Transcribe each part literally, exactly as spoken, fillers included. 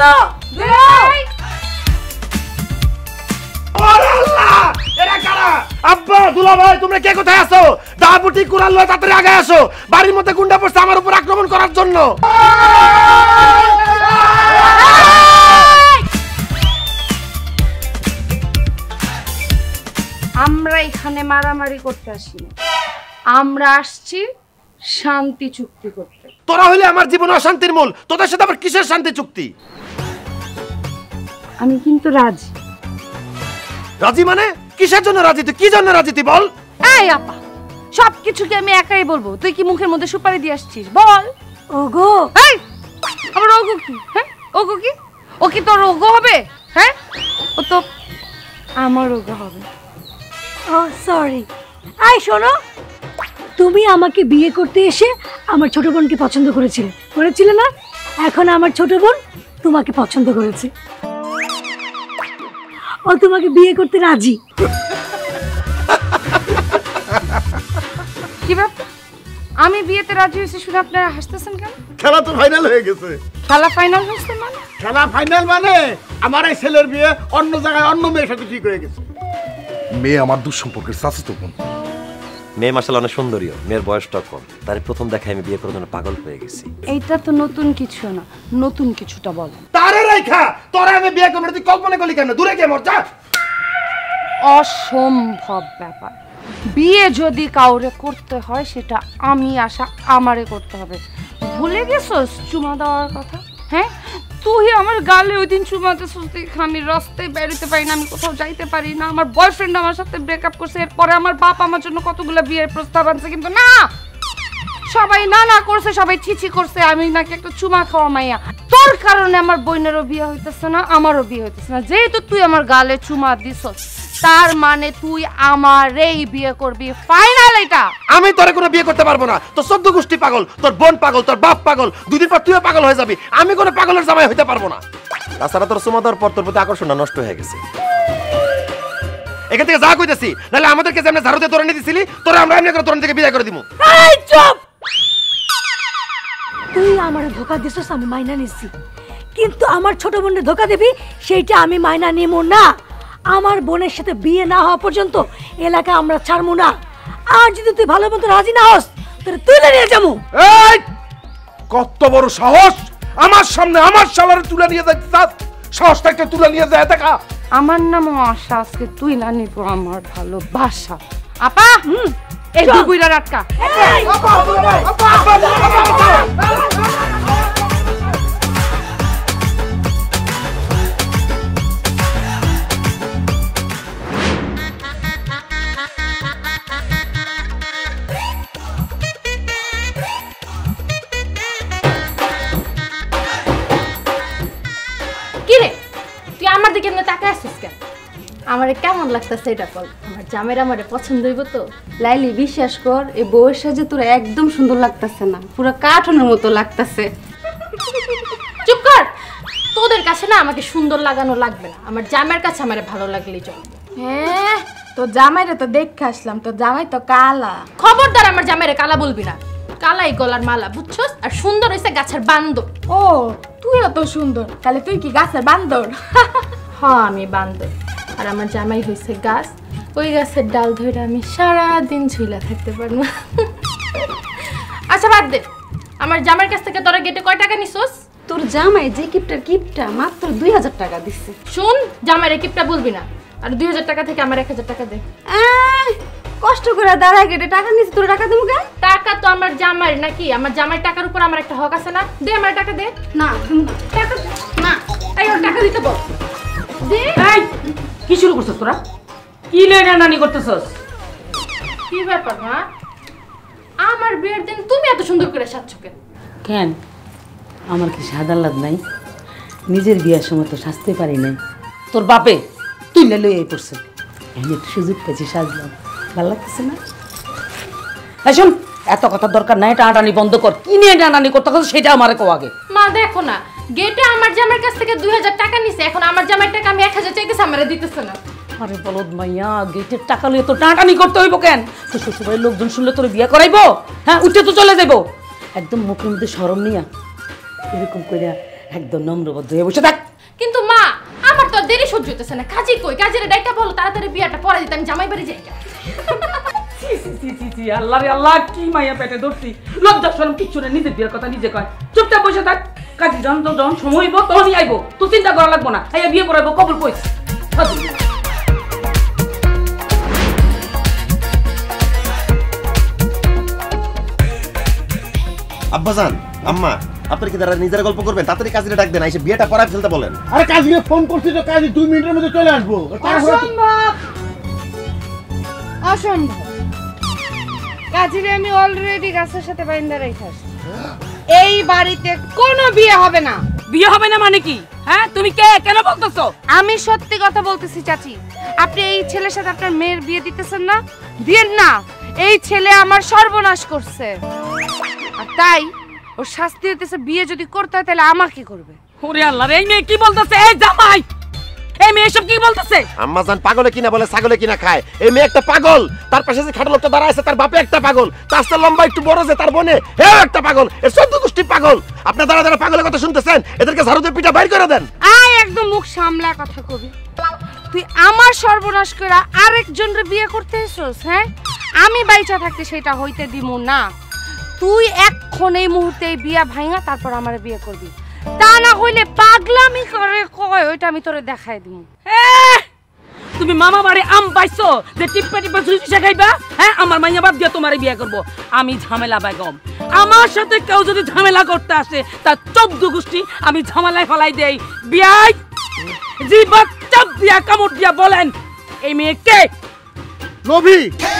আসো আব্বা দুলা ভাই তোমরা কে কোথায় আছো? দাবুটি কুড়াল লয় তাড়াতাড়ি আগে আসো, বাড়ির মধ্যে গুন্ডা পড়ছে আমার উপর আক্রমণ করার জন্য। আমরা এখানে মারামারি করতে আসিনি, আমরা আসছি শান্তি চুক্তি করতে। তোরা হইলে আমার জীবন অশান্তির মূল, তোদের সাথে আবার কিসের শান্তি চুক্তি? আমি কিন্তু রাজি। রাজি মানে কিসের জন্য রাজি? তুই কি জন্য রাজি তুই বল। এই আপা সবকিছু কি আমি একাই বলবো? তুই কি মুখের মধ্যে সুপারি দিয়ে আসছিস? বল। ওগো এই আমার ওগো কি? হ্যাঁ ওগো কি? ও কি তোর ওগো হবে? হ্যাঁ ও তো আমার ওগো হবে। ও সরি। আই শোনো, তুমি আমাকে বিয়ে করতে এসে আমার ছোট বোনকে পছন্দ করেছিলে করেছিলে না? এখন আমার ছোট বোন তোমাকে পছন্দ করেছে, ও তোমাকে বিয়ে করতে রাজি। কি ব্যাপার? আমি বিয়েতে রাজি হয়েছি শুনে আপনারা হাসতেছেন কেন? খেলা তো ফাইনাল হয়ে গেছে। খেলা ফাইনাল হয়েছে মানে? খেলা ফাইনাল মানে আমার এই ছেলের বিয়ে অন্য জায়গায় অন্য মেয়ের সাথে ঠিক হয়ে গেছে। মেয়ে আমার দুঃসম্পর্কের চাচাতো বোন। মেয়ে মাশাআল্লাহ অনেক সুন্দরীও, মেয়ের বয়সটা কম, তার প্রথম দেখায় আমি বিয়ে করার জন্য পাগল হয়ে গেছি। এইটা তো নতুন কিছু না, নতুন কিছুটা বল। তারে রাইখা তোরা আমি বিয়ে করব তুই কল্পনা করলি কেন? দূরে গিয়ে মর যা। অসম্ভব ব্যাপার। বিয়ে যদি কাউরে করতে হয় সেটা আমি আশা আমারে করতে হবে। ভুলে গেছস চুমা দেওয়ার কথা? হ্যাঁ তুই আমার গালে ওই দিন চুমা দিছিস, আমি রাস্তায় বেরোতে পারি না, আমি কোথাও যাইতে পারি না, আমার বয়ফ্রেন্ড আমার সাথে ব্রেকআপ করছে, এরপরে আমার বাপ আমার জন্য কতগুলো বিয়ের প্রস্তাব আনছে, কিন্তু না সবাই না না করছে, সবাই চিচি করছে আমি নাকি একটা চুমা খাওয়া মাইয়া। তোর কারণে আমার বোনেরও বিয়ে হইতেছে না, আমারও বিয়ে হইতেছে না। যেহেতু তুই আমার গালে চুমা দিছস তার মানে তুই আমারই বিয়ে করবি, ফাইনাল এটা। আমি তোরে কোনো বিয়ে করতে পারবো না। তোর চোদ্দ গোষ্ঠী পাগল, তোর বোন পাগল, তোর বাপ পাগল, দুদিন পর তুইও পাগল হয়ে যাবি। আমি কোনো পাগলের জামাই হইতে পারবো না। তাছাড়া তোর সুমা দেওয়ার পর তোর প্রতি আকর্ষণটা নষ্ট হয়ে গেছে। এখান থেকে যা কইতেছি, নাহলে আমাদেরকে যেমন ঝাড়ুতে তোরা নিয়ে দিছিলি তোরা আমরা এমনি করে তোরা থেকে বিয়ে করে দিব। এই চুপ! তুই আমার ধোকা দিছস, আমি মাইনা নিছি, কিন্তু আমার ছোট বোনের ধোকা দিবি সেইটা আমি মাইনা নিব না। আমার বোনের সাথে বিয়ে না হওয়া পর্যন্ত এলাকা আমরা ছাড়বো না। আর যদি তুই ভালো মতো রাজি না হস তাহলে তুলে নিয়ে যাবো। এই কত বড় সাহস আমার সামনে আমার শালারে তুলে নিয়ে যাইতে চাস? সাহসটা একটা তুলে নিয়ে যায় দেখা। আমার নামও আশা, আজকে তুই না নিব আমার ভালোবাসা। আপা হুম এই দুইটা রাটকা। আমার দিকে এমনি তাকায় আসছিস কেন? আমারে কেমন লাগতেছে এটা বল। আমার জামের আমারে পছন্দ হইব তো? লাইলি বিশ্বাস কর, এই বউয়ের সাজে তোর একদম সুন্দর লাগতেছে না, পুরো কার্টুনের মতো লাগতেছে। চুপ কর। তোদের কাছে না আমাকে সুন্দর লাগানো লাগবে না, আমার জামাইয়ের কাছে আমারে ভালো লাগলেই চলবে। হ্যাঁ তোর জামাইরে তো দেখে আসলাম, তোর জামাই তো কালা। খবরদার আমার জামাইরে কালা বলবি না। কালাই গলার মালা বুঝছস, আর সুন্দর হইছে গাছের বান্দর। ও তুইও তো সুন্দর, তাহলে তুই কি গাছের বান্দর? হ্যাঁ আমি বান্দর, আর আমার জামাই হইছে গাছ। ওই গাছের ডাল ধরে আমি সারা দিন ঝুলা থাকতে পারবো। আচ্ছা বাদ দে, আমার জামাইয়ের কাছ থেকে তোরা গেটে কয় টাকা নিছস? তোর জামাই যে কিপটার কিপটা মাত্র দুই হাজার টাকা দিচ্ছে। শুন, জামাইরে কিপটা বলবি না, আর দুই হাজার টাকা থেকে আমার এক হাজার টাকা দে। কষ্ট করে দাঁড়ায় গেটে টাকা নিচ্ছি, তোর টাকা দেবো কেন? টাকা তো আমার জামাইয়ের নাকি? আমার জামাইয়ের টাকার উপর আমার একটা হক আছে না? দে আমার টাকা দে। না টাকা না, এই ওর টাকা দিতে বল। দে। এই কি শুরু করছস তোরা? কি লেনা নানি করতেছস? কি ব্যাপার মা? আমার বিয়ের দিন তুমি এত সুন্দর করে সাজছো কেন? কেন আমার কি সাদা লাদ নাই? নিজের বিয়ের সময় তো সাজতে পারি নাই, তোর বাপে তুই লই এই পড়ছে, আমি একটু সুযোগ পেয়েছি সাজলাম, ভালো লাগতেছে না? এই শোন, এত কথার দরকার নাই, টানাটানি বন্ধ কর। কি নিয়ে টানাটানি করতে হবে সেটা আমারে কও আগে। মা দেখো না, গেটে আমার জামাইয়ের কাছ থেকে দুই হাজার টাকা নিছে, এখন আমার জামাইয়ের টাকা আমি এক হাজার চাইতেছি, আমারে দিতেছে না। আরে বলদ মাইয়া, গেটের টাকা লইয়ে তো টানাটানি করতে হইব কেন? তো শ্বশুরবাড়ির লোকজন শুনলে তোর বিয়ে করাইবো? হ্যাঁ উঠে তো চলে যাইব। একদম মুখের মধ্যে শরম নিয়া এরকম কইরা একদম নম্রবদ্ধ হয়ে বসে থাক। কিন্তু মা আমার তো দেরি সহ্য হইতেছে না, কাজী কই, কাজের ডাইটা বলো তাড়াতাড়ি বিয়াটা পরে দিতে আমি জামাই বাড়ি যাই। আল্লাহ রে আল্লাহ, কি মাইয়া পেটে ধরছি, লজ্জা শরম কিচ্ছু না, নিজের বিয়ের কথা নিজে কয়। চুপচাপ বসে থাক, কাজী যখন যখন সময় হইব তখনই আইব, তো চিন্তা করা লাগবো না। আইয়া বিয়ে করাইব, কবুল কইস। আব্বাজান আম্মা আপনি কি দাঁড়া নিজের গল্প করবেন? তাড়াতাড়ি কাজীরে ডাক দেন, এসে বিয়েটা পড়ায় ফেলতে বলেন। আরে কাজীকে ফোন করছি তো, কাজী দুই মিনিটের মধ্যে চলে আসবো। অসম্ভব, অসম্ভব। কাজীরে আমি অলরেডি গাছের সাথে বাইন্দা রেখে আসছি। এই বাড়িতে কোনো বিয়ে হবে না। বিয়ে হবে না মানে কি? হ্যাঁ তুমি কে, কেন বলতেছো? আমি সত্যি কথা বলতেছি চাচি। আপনি এই ছেলের সাথে আপনার মেয়ের বিয়ে দিতেছেন না, দিয়েন না। এই ছেলে আমার সর্বনাশ করছে, আর তাই ওর শাস্তি হইতেছে। বিয়ে যদি করতে হয় তাহলে আমার কি করবে? ওরে আল্লাহ রে, এই মেয়ে কি বলতেছে? এই জামাই, এই মেয়ে সব কি বলতেছে? আম্মা জান পাগলে কিনা বলে ছাগলে কিনা খায়। এই মেয়ে একটা পাগল, তার পাশে যে খাটো লোকটা দাঁড়ায় আছে তার বাপে একটা পাগল, তার চেয়ে লম্বা একটু বড় যে তার বোনে হেও একটা পাগল। এর চোদ্দ গোষ্ঠী পাগল। আপনি দাঁড়া দাঁড়া পাগলের কথা শুনতেছেন, এদেরকে ঝাড়ু দিয়ে পিঠা বাইর করে দেন। আয় একদম মুখ সামলা কথা কবি। তুই আমার সর্বনাশ করে আরেকজনের বিয়ে করতে এসেছিস? হ্যাঁ, আমি বাইচা থাকতে সেটা হইতে দিমু না। তুই এক্ষণ এই মুহূর্তে এই বিয়া ভাঙা তারপর আমার বিয়ে করবি, তা না হইলে পাগলামি করে কয় ওইটা আমি তোরে দেখাই দিমু। তুমি মামা বাড়ি আম পাইছো যে টিপ্পা টিপ্পা ঝুড়ি খাইবা? হ্যাঁ, আমার মাইয়া বাদ দিয়ে তোমারে বিয়ে করব। আমি ঝামেলা বেগম, আমার সাথে কেউ যদি ঝামেলা করতে আসে তার চোদ্দ গোষ্ঠী আমি ঝামেলায় ফেলাই দেই। বিয়াই জি বাচ্চা দিয়া কামড় দিয়া বলেন এই মেয়ে কে? লোভী।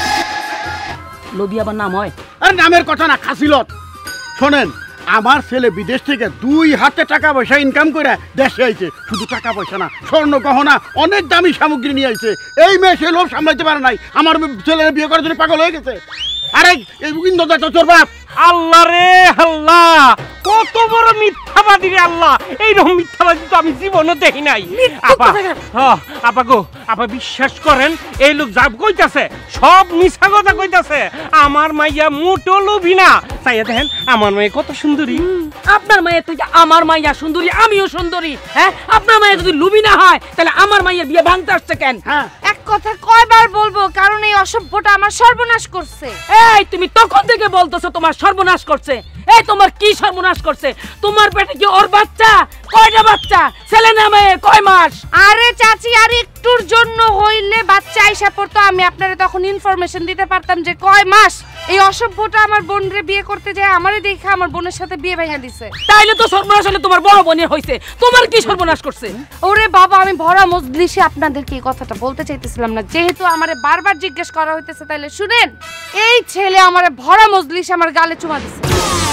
লোভী আবার নাম হয়? আরে নামের কথা না, খাসিলত। শোনেন, আমার ছেলে বিদেশ থেকে দুই হাতে টাকা পয়সা ইনকাম করে দেশে আইছে। শুধু টাকা পয়সা না, স্বর্ণ গহনা অনেক দামি সামগ্রী নিয়ে আইছে। এই মেয়ে সে লোভ সামলাইতে পারে নাই, আমার ছেলের বিয়ে করার জন্য পাগল হয়ে গেছে। আরে ইন্দ্র তোর বাপ। আল্লাহ রে আল্লাহ, কত বড় মিথ্যাবাদী রে আল্লাহ! এইরকম মিথ্যাবাদী তো আমি জীবনে দেখি নাই। আপা, হ্যাঁ আপা গো, আপা বিশ্বাস করেন এই লোক যা কইতাছে সব মিছা কথা কইতাছে। আমার মাইয়া মোটো লোভী না। চাইয়া দেখেন আমার মাইয়া কত সুন্দরী। আপনার মাইয়া তুই আমার মাইয়া সুন্দরী, আমিও সুন্দরী। হ্যাঁ, আপনার মাইয়া যদি লোভী না হয় তাহলে আমার মাইয়ের বিয়ে ভাঙতে আসছে কেন? হ্যাঁ, এক কথা কয়বার বলবো, কারণ এই অসভ্যটা আমার সর্বনাশ করছে। এই তুমি তখন থেকে বলতেছো তোমার সর্বনাশ করছে। এই তোমার কি সর্বনাশ করছে? তোমার পেটে কি ওর বাচ্চা? কয়টা বাচ্চা? ছেলে না মেয়ে? কয় মাস? আরে চাচি, আর একটুর জন্য হইলে বাচ্চা আইসা পড়তো, আমি আপনারে তখন ইনফরমেশন দিতে পারতাম যে কয় মাস। এই অসভ্যটা আমার বোনরে বিয়ে করতে যায় আমারে দেখে আমার বোনের সাথে বিয়ে ভেঙে দিছে। তাইলে তো সর্বনাশ হলে তোমার বড় বোনের হইছে, তোমার কি সর্বনাশ করছে? ওরে বাবা, আমি ভরা মজলিসে আপনাদেরকে এই কথাটা বলতে চাইতেছিলাম না, যেহেতু আমারে বারবার জিজ্ঞেস করা হইতেছে তাইলে শুনেন। এই ছেলে আমারে ভরা মজলিসে আমার গালে চুমা দিছে।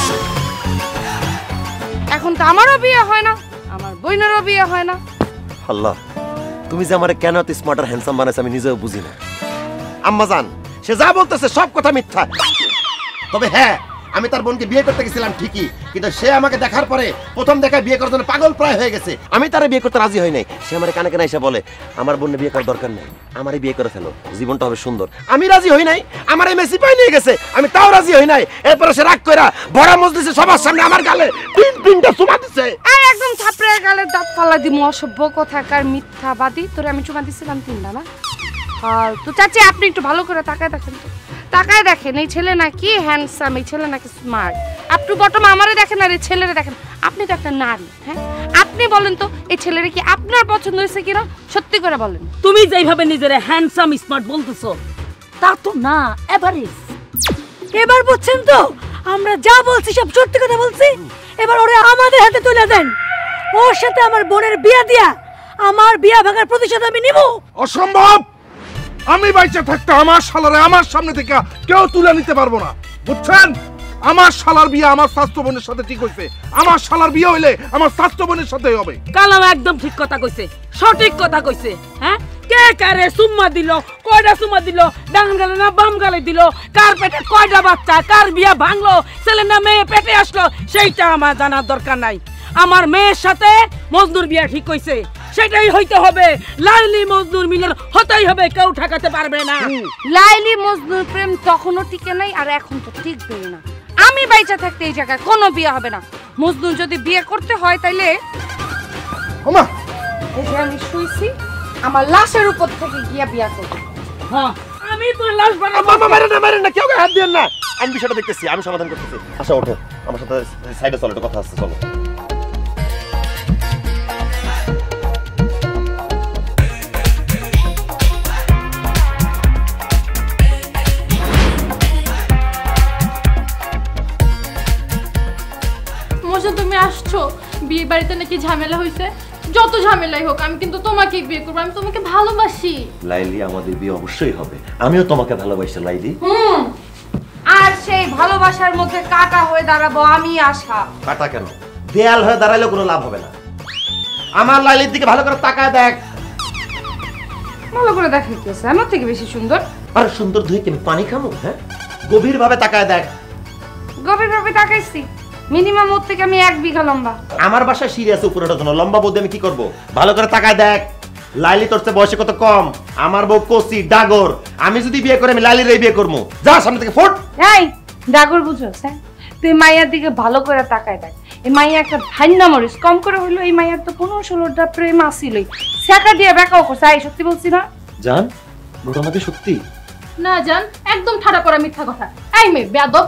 এখন তো আমারও বিয়ে হয় না, আমার বোনেরও বিয়ে হয় না। আল্লাহ, তুমি যে আমারে কেন এত স্মার্ট আর হ্যান্ডসাম বানাইছো আমি নিজেও বুঝি না। আম্মা জান, সে যা বলতেছে সব কথা মিথ্যা। তবে হ্যাঁ, আমি তার বোনকে বিয়ে করতে গেছিলাম ঠিকই, কিন্তু সে আমাকে দেখার পরে প্রথম দেখায় বিয়ে করার জন্য পাগল প্রায় হয়ে গেছে। আমি তারে বিয়ে করতে রাজি হই নাই। সে আমার কানে কানে এসে বলে আমার বোনের বিয়ে করার দরকার নেই, আমারই বিয়ে করে ফেলো, জীবনটা হবে সুন্দর। আমি রাজি হই নাই। আমার এই মেসি পাই নিয়ে গেছে, আমি তাও রাজি হই নাই। এরপরে সে রাগ কইরা ভরা মজলিসে সবার সামনে আমার গালে তিন তিনটা চুমা দিছে। এই একদম থাপড়ার গালে দাঁত ফালা দিমু। অসভ্য কোথাকার মিথ্যাবাদী, তোরে আমি চুমা দিছিলাম তিনটা না? তো চাচি আপনি একটু ভালো করে তাকায় দেখেন তো, তাকায় দেখেন এই ছেলে নাকি হ্যান্ডসাম, এই ছেলে নাকি স্মার্ট। আপটু বটম আমারে দেখেন আর এই ছেলেরে দেখেন। আপনি তো একটা নারী, হ্যাঁ? আপনি বলেন তো এই ছেলেরে কি আপনার পছন্দ হয়েছে কিনা, সত্যি করে বলেন। তুমি যেইভাবে নিজেরে হ্যান্ডসাম স্মার্ট বলতেছো তা তো না, এভারেজ। এবার বুঝছেন তো আমরা যা বলছি সব সত্যি কথা বলছি। এবার ওরে আমাদের হাতে তুলে দেন, ওর সাথে আমার বোনের বিয়ে দিয়া আমার বিয়ে ভাঙার প্রতিশোধ আমি নিব। অসম্ভব! আমি বাইচা থাকতে আমার শালারে আমার সামনে থেকে কেউ তুলে নিতে পারবো না, বুঝছেন? আমার শালার বিয়ে আমার স্বাস্থ্য বোনের সাথে ঠিক হইছে। আমার শালার বিয়ে হইলে আমার স্বাস্থ্য বোনের সাথেই হবে। কালাম একদম ঠিক কথা কইছে, সঠিক কথা কইছে। হ্যাঁ, কে কারে সুম্মা দিল, কয়টা সুম্মা দিল, ডান গালে না বাম গালে দিল, কার পেটে কয়টা বাচ্চা, কার বিয়ে ভাঙলো, ছেলে না মেয়ে পেটে আসলো, সেইটা আমার জানার দরকার নাই। আমার মেয়ের সাথে মজনুর বিয়ে ঠিক হইছে, সেটাই হইতে হবে। লাইলি মজনুর মিলন হতেই হবে, কেউ ঠেকাতে পারবে না। লাইলি মজনুর প্রেম তখনও টিকে নাই আর এখন তো টিকবে না। আমি বাইচা থাকতে এই জায়গায় কোনো বিয়ে হবে না। মজনু যদি বিয়ে করতে হয় তাইলে ওমা এই যে আমি শুইছি আমার লাশের উপর থেকে গিয়া বিয়ে করব। হ্যাঁ আমি তোর লাশ বানাবো। মামা মারে না মারে না, কেউ হাত দিয়েন না। আমি বিষয়টা দেখতেছি, আমি সমাধান করতেছি। আচ্ছা ওঠো, আমার সাথে সাইডে চলো, একটু কথা আছে, চলো। মজা তুমি আসছো, বিয়ে বাড়িতে নাকি ঝামেলা হয়েছে। যত ঝামেলাই হোক আমি কিন্তু তোমাকেই বিয়ে করবো, আমি তোমাকে ভালোবাসি। লাইলি আমাদের বিয়ে অবশ্যই হবে, আমিও তোমাকে ভালোবাসি লাইলি। হুম, আর সেই ভালোবাসার মধ্যে কাটা হয়ে দাঁড়াবো আমি আশা। কাটা কেন, দেয়াল হয়ে দাঁড়াইলেও কোনো লাভ হবে না। আমার লাইলির দিকে ভালো করে তাকায় দেখ। ভালো করে দেখাইতেছে আমার থেকে বেশি সুন্দর। আর সুন্দর ধুই কি পানি খামু? হ্যাঁ, গভীর ভাবে তাকায় দেখ। গভীর ভাবে তাকাইছি, মিনিমাম ওর থেকে আমি এক বিঘা লম্বা। আমার বাসায় সিঁড়ি আছে উপরে ওঠার জন্য, লম্বা বলতে আমি কি করব? ভালো করে তাকায় দেখ। লাইলি তোর চেয়ে বয়সে কত কম, আমার বউ কচি ডাগর। আমি যদি বিয়ে করে আমি লাইলির বিয়ে করবো। যা সামনে থেকে ফোট। এই ডাগর বুঝছস? হ্যাঁ, তুই মাইয়ার দিকে ভালো করে তাকায় দেখ। এই মাইয়া একটা ভান্না মরিস, কম করে হইলো এই মাইয়ার তো পনেরো ষোলোটা প্রেম আসিলই, শেখা দিয়ে বেকাও করছে। এই সত্যি বলছি না জান? ঘটনাটি সত্যি না জান, একদম ঠাড়া পড়া মিথ্যা কথা। এই মেয়ে বেয়াদব,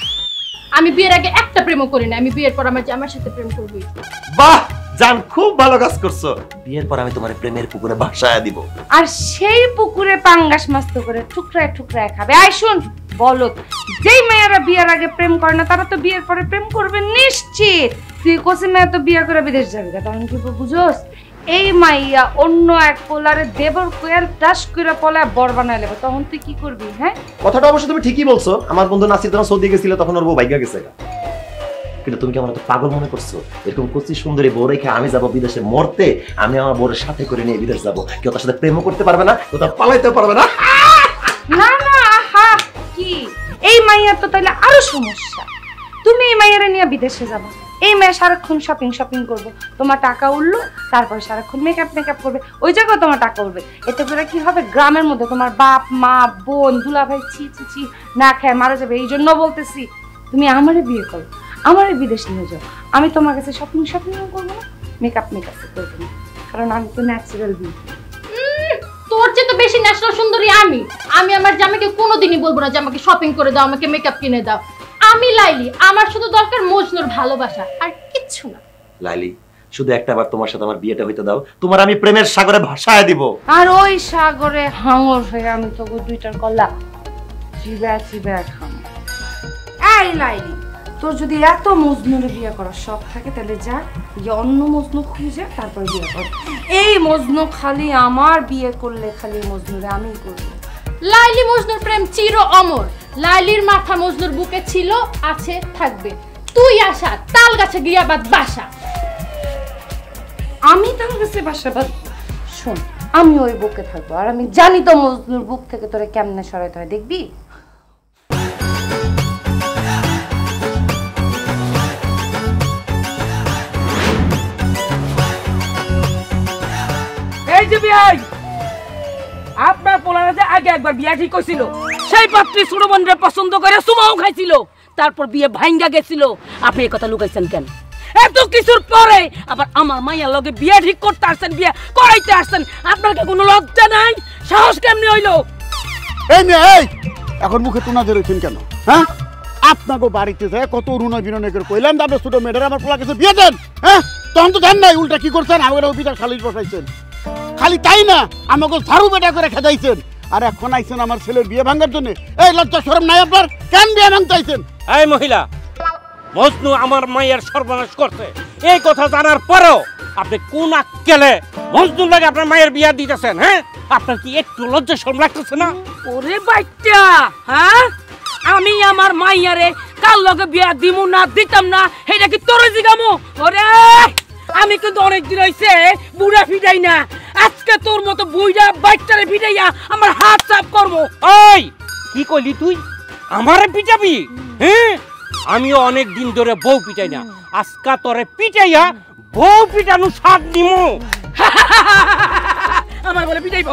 আমি বিয়ের আগে একটা প্রেমও করি না, আমি বিয়ের পর আমার জামার সাথে প্রেম করবই। বাহ জান, খুব ভালো কাজ করছো। বিয়ের পর আমি তোমার প্রেমের পুকুরে ভাসায়া দিব, আর সেই পুকুরে পাঙ্গাস মাছ তো করে টুকরায় টুকরায় খাবে। আই শুন বলো, যেই মেয়েরা বিয়ের আগে প্রেম করে না তারা তো বিয়ের পরে প্রেম করবে নিশ্চিত। তুই কোসি মেয়ে তো বিয়ে করে বিদেশ যাবি, তখন কি বুঝোস? এই মাইয়া অন্য এক পোলারে দেবর কোয়াল টাস করে পলায় বর বানায় লেবে, তখন তুই কি করবি? হ্যাঁ, কথাটা অবশ্য তুমি ঠিকই বলছো। আমার বন্ধু নাসির যখন সৌদি গেছিল তখন ওর বউ ভাগ্য গেছে। কিন্তু তুমি কি আমার তো পাগল মনে করছো? এরকম কচি সুন্দরী বউ রেখে আমি যাবো বিদেশে মরতে, আমি আমার বউরের সাথে করে নিয়ে বিদেশ যাবো। কেউ তার সাথে প্রেমও করতে পারবে না, কেউ তার পালাইতেও পারবে না। না না, আহা কি এই মাইয়ার তো তাহলে আরো সমস্যা। তুমি এই মাইয়ারে নিয়ে বিদেশে যাবো, এই মেয়ে সারাক্ষণ শপিং শপিং করবো, তোমার টাকা উঠলো, তারপরে সারাক্ষণ মেকআপ মেকআপ করবে, ওই জায়গায় তোমার টাকা উঠবে। এতে করে কি হবে, গ্রামের মধ্যে তোমার বাপ মা বোন দুলা ভাই ছি ছি ছি না খায় মারা যাবে। এই জন্য বলতেছি তুমি আমারে বিয়ে করো, আমারে বিদেশ নিয়ে যাও। আমি তোমার কাছে শপিং শপিং করবো না, মেকআপ মেকআপ করবো না, কারণ আমি তো ন্যাচারাল বিউটি। তোর চেয়ে তো বেশি ন্যাচারাল সুন্দরী আমি। আমি আমার জামাইকে কোনোদিনই বলবো না যে আমাকে শপিং করে দাও, আমাকে মেকআপ কিনে দাও। আমি লাইলি, আমার শুধু দরকার মজনুর ভালোবাসা, আর কিচ্ছু না। লাইলি শুধু একটা বার তোমার সাথে আমার বিয়েটা হইতে দাও, তোমার আমি প্রেমের সাগরে ভাসায় দিব। আর ওই সাগরে হাঙর হয়ে আমি তো দুইটার কল্লা চিবা চিবা খাম। এই লাইলি, তোর যদি এত মজনুরে বিয়ে করার শখ থাকে তাহলে যা যে অন্য মজনু খুঁজে তারপর বিয়ে কর। এই মজনু খালি আমার বিয়ে করলে খালি মজনুরে আমিই করবো। লাইলি মজনুর প্রেম চির অমর। লাইলির মাথা মজনুর বুকে ছিল, আছে, থাকবে। তুই আশা তাল গাছে গিয়া বাদ বাসা। আমি তাল গাছে বাসা বাদ? শোন, আমি ওই বুকে থাকবো, আর আমি জানি তো মজনুর বুক থেকে তোরে কেমনে সরাইতে হয়, দেখবি? এই যে বিয়াই, আপনার পোলারা যে আগে একবার বিয়া ঠিক হয়েছিল, সেই পাত্রী ছোট বোনরে পছন্দ করে সুমাও খাইছিল, তারপর বিয়ে ভাঙ্গা গেছিল। আপনি এই কথা লুকাইছেন কেন? এত কিছুর পরে আবার আমার মাইয়ার লগে বিয়ে ঠিক করতে আসছেন, বিয়ে করাইতে আসছেন, আপনার কি কোনো লজ্জা নাই? সাহস কেমনি হইলো? এই মেয়ে, এই এখন মুখে টুনা ধরেছেন কেন? হ্যাঁ, আপনাকে বাড়িতে যায় কত রুনা বিনয় করে কইলাম আপনার ছোট মেয়েরা আমার পোলা কাছে বিয়ে দেন। হ্যাঁ, তখন তো দেন নাই, উল্টা কি করছেন, আমাকে অফিসার সালিশ বসাইছেন। খালি তাই না, আমাকে ঝাড়ু বেটা করে খেদাইছেন। আর এখন আইছেন আমার ছেলের বিয়ে ভাঙার জন্য। এই লজ্জা শরম নাই আপনার? কেন বিয়ে ভাঙতে আইছেন? এই মহিলা, মজনু আমার মায়ের সর্বনাশ করছে, এই কথা জানার পরেও আপনি কোন আক্কেলে মজনুর লাগে আপনার মায়ের বিয়া দিতেছেন? হ্যাঁ, আপনার কি একটু লজ্জা শরম লাগতেছে না? ওরে বাইটা, হ্যাঁ, আমি আমার মাইয়ারে কার লগে বিয়া দিমু না দিতাম না এটা কি তোরে জিগামু? ওরে আমি কিন্তু অনেক দিন হইছে বুড়া ফিটাই না, আজকে তোর মতো বুইড়া বাইটারে ফিটাইয়া আমার হাত চাপ করবো। ওই কি কইলি তুই? আমারে পিটাবি? হ্যাঁ, আমিও অনেক দিন ধরে বউ পিটাই না, আজকা তোরে পিটাইয়া বউ পিটানো স্বাদ নিমু। আমার বলে পিটাইব।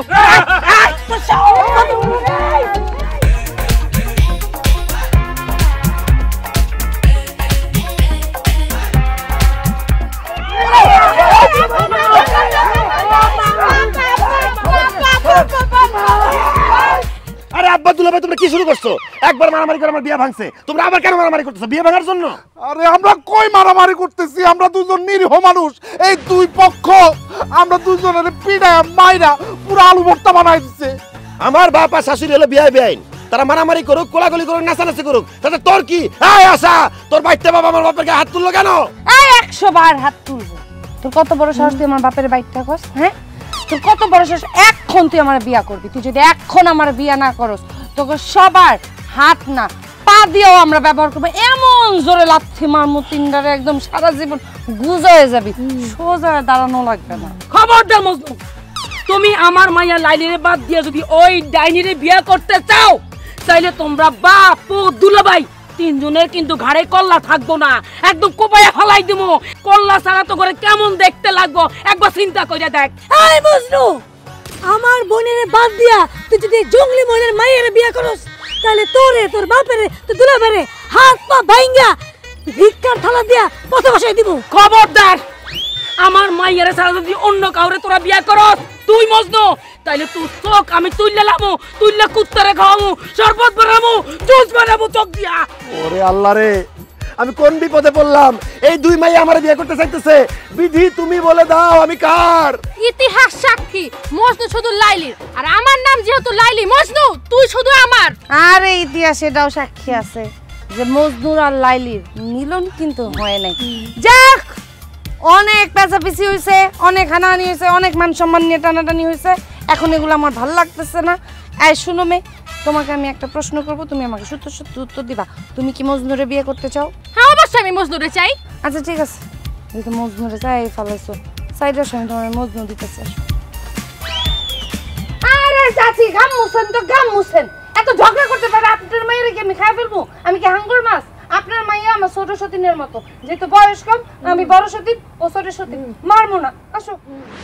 দুলাভাই তোমরা কি শুরু করছো? একবার মারামারি করে আমার বিয়ে ভাঙছে, তোমরা আবার কেন মারামারি করতেছো বিয়ে ভাঙার জন্য? আরে আমরা কই মারামারি করতেছি, আমরা দুজন নিরীহ মানুষ। এই দুই পক্ষ আমরা দুজনের পিড়া মাইরা পুরো আলু ভর্তা বানাই দিচ্ছে। আমার বাপ আর শাশুড়ি হলো বিয়ে বেআইন, তারা মারামারি করুক, কোলাগুলি করুক, নাচানাচি করুক, তাতে তোর কি? এই আশা, তোর বাইতে বাবা আমার বাপের গায়ে হাত তুললো কেন? এই একশো বার হাত তুলবো। তোর কত বড় সাহস তুই আমার বাপের বাইকটা কস? হ্যাঁ, তোর কত বড় সাহস এখন তুই আমার বিয়া করবি? তুই যদি এখন আমার বিয়া না করস তোকে সবার হাত না পা দিয়েও আমরা ব্যবহার করবো, এমন জোরে লাথি মারমু তিনটারে একদম সারা জীবন গুজা হয়ে যাবি, সোজা দাঁড়ানো লাগবে না। খবরদার মজনু, তুমি আমার মাইয়া লাইলিরে বাদ দিয়ে যদি ওই ডাইনিরে বিয়ে করতে চাও, তাইলে তোমরা বাপ ও দুলাভাই তিনজনের কিন্তু ঘাড়ে কল্লা থাকবো না, একদম কোপায়া ফলাই দিব। কল্লা ছাড়া তো করে কেমন দেখতে লাগবো একবার চিন্তা করে দেখ। এই মজনু, আমার বোনের বাদ দিয়া তুই যদি জঙ্গলি মনের মায়ের বিয়ে করস, তাহলে তোরে তোর বাপেরে তোর দুলাভাইরে হাত পা ভাঙ্গা ভিক্ষার থালা দিয়া পথে বসাই দিব। খবরদার, আমার মাইয়ের ছাড়া যদি অন্য কাউরে তোরা বিয়ে করস তুই মজনু, তাইলে তুই চোখ আমি তুইলে লামু, তুইলে কুত্তারে খাওয়ামু, শরবত বানামু, জুস বানামু চোখ দিয়া। ওরে আল্লাহ রে, আমি কোন বিপদে পড়লাম? এই দুই মাই আমার বিয়ে করতে চাইতেছে, বিধি তুমি বলে দাও আমি কার? ইতিহাস সাক্ষী, মজনু শুধু লাইলির, আর আমার নাম যেহেতু লাইলি, মজনু তুই শুধু আমার। আর এই ইতিহাস এটাও সাক্ষী আছে যে মজনুর আর লাইলির মিলন কিন্তু হয় নাই। যাক, অনেক পেঁচাপিচি হয়েছে, অনেক হানাহানি হয়েছে, অনেক মান সম্মান নিয়ে টানাটানি হয়েছে, এখন এগুলো আমার ভালো লাগতেছে না। এই শুনো মে, তোমাকে আমি একটা প্রশ্ন করব, তুমি আমাকে সত্য সত্য উত্তর দিবা। তুমি কি মজনুরে বিয়ে করতে চাও? হ্যাঁ অবশ্যই আমি মজনুরে চাই। আচ্ছা ঠিক আছে, যেহেতু মজনুরে চাই ফেলাইছো, সাইডের সময় তোমার মজনু দিতেছে। আরে চাচি, গাম মুছেন তো গাম মুছেন, এত ঝগড়া করতে পারে আপনার মায়ের কি আমি খাই ফেলবো? আমি কি হাঙ্গর মাছ? আপনার মাইয়া আমার ছোট সতীনের মতো, যেহেতু বয়স কম আমি বড় সতীন, ও ছোট সতীন, মারবো না। আসো।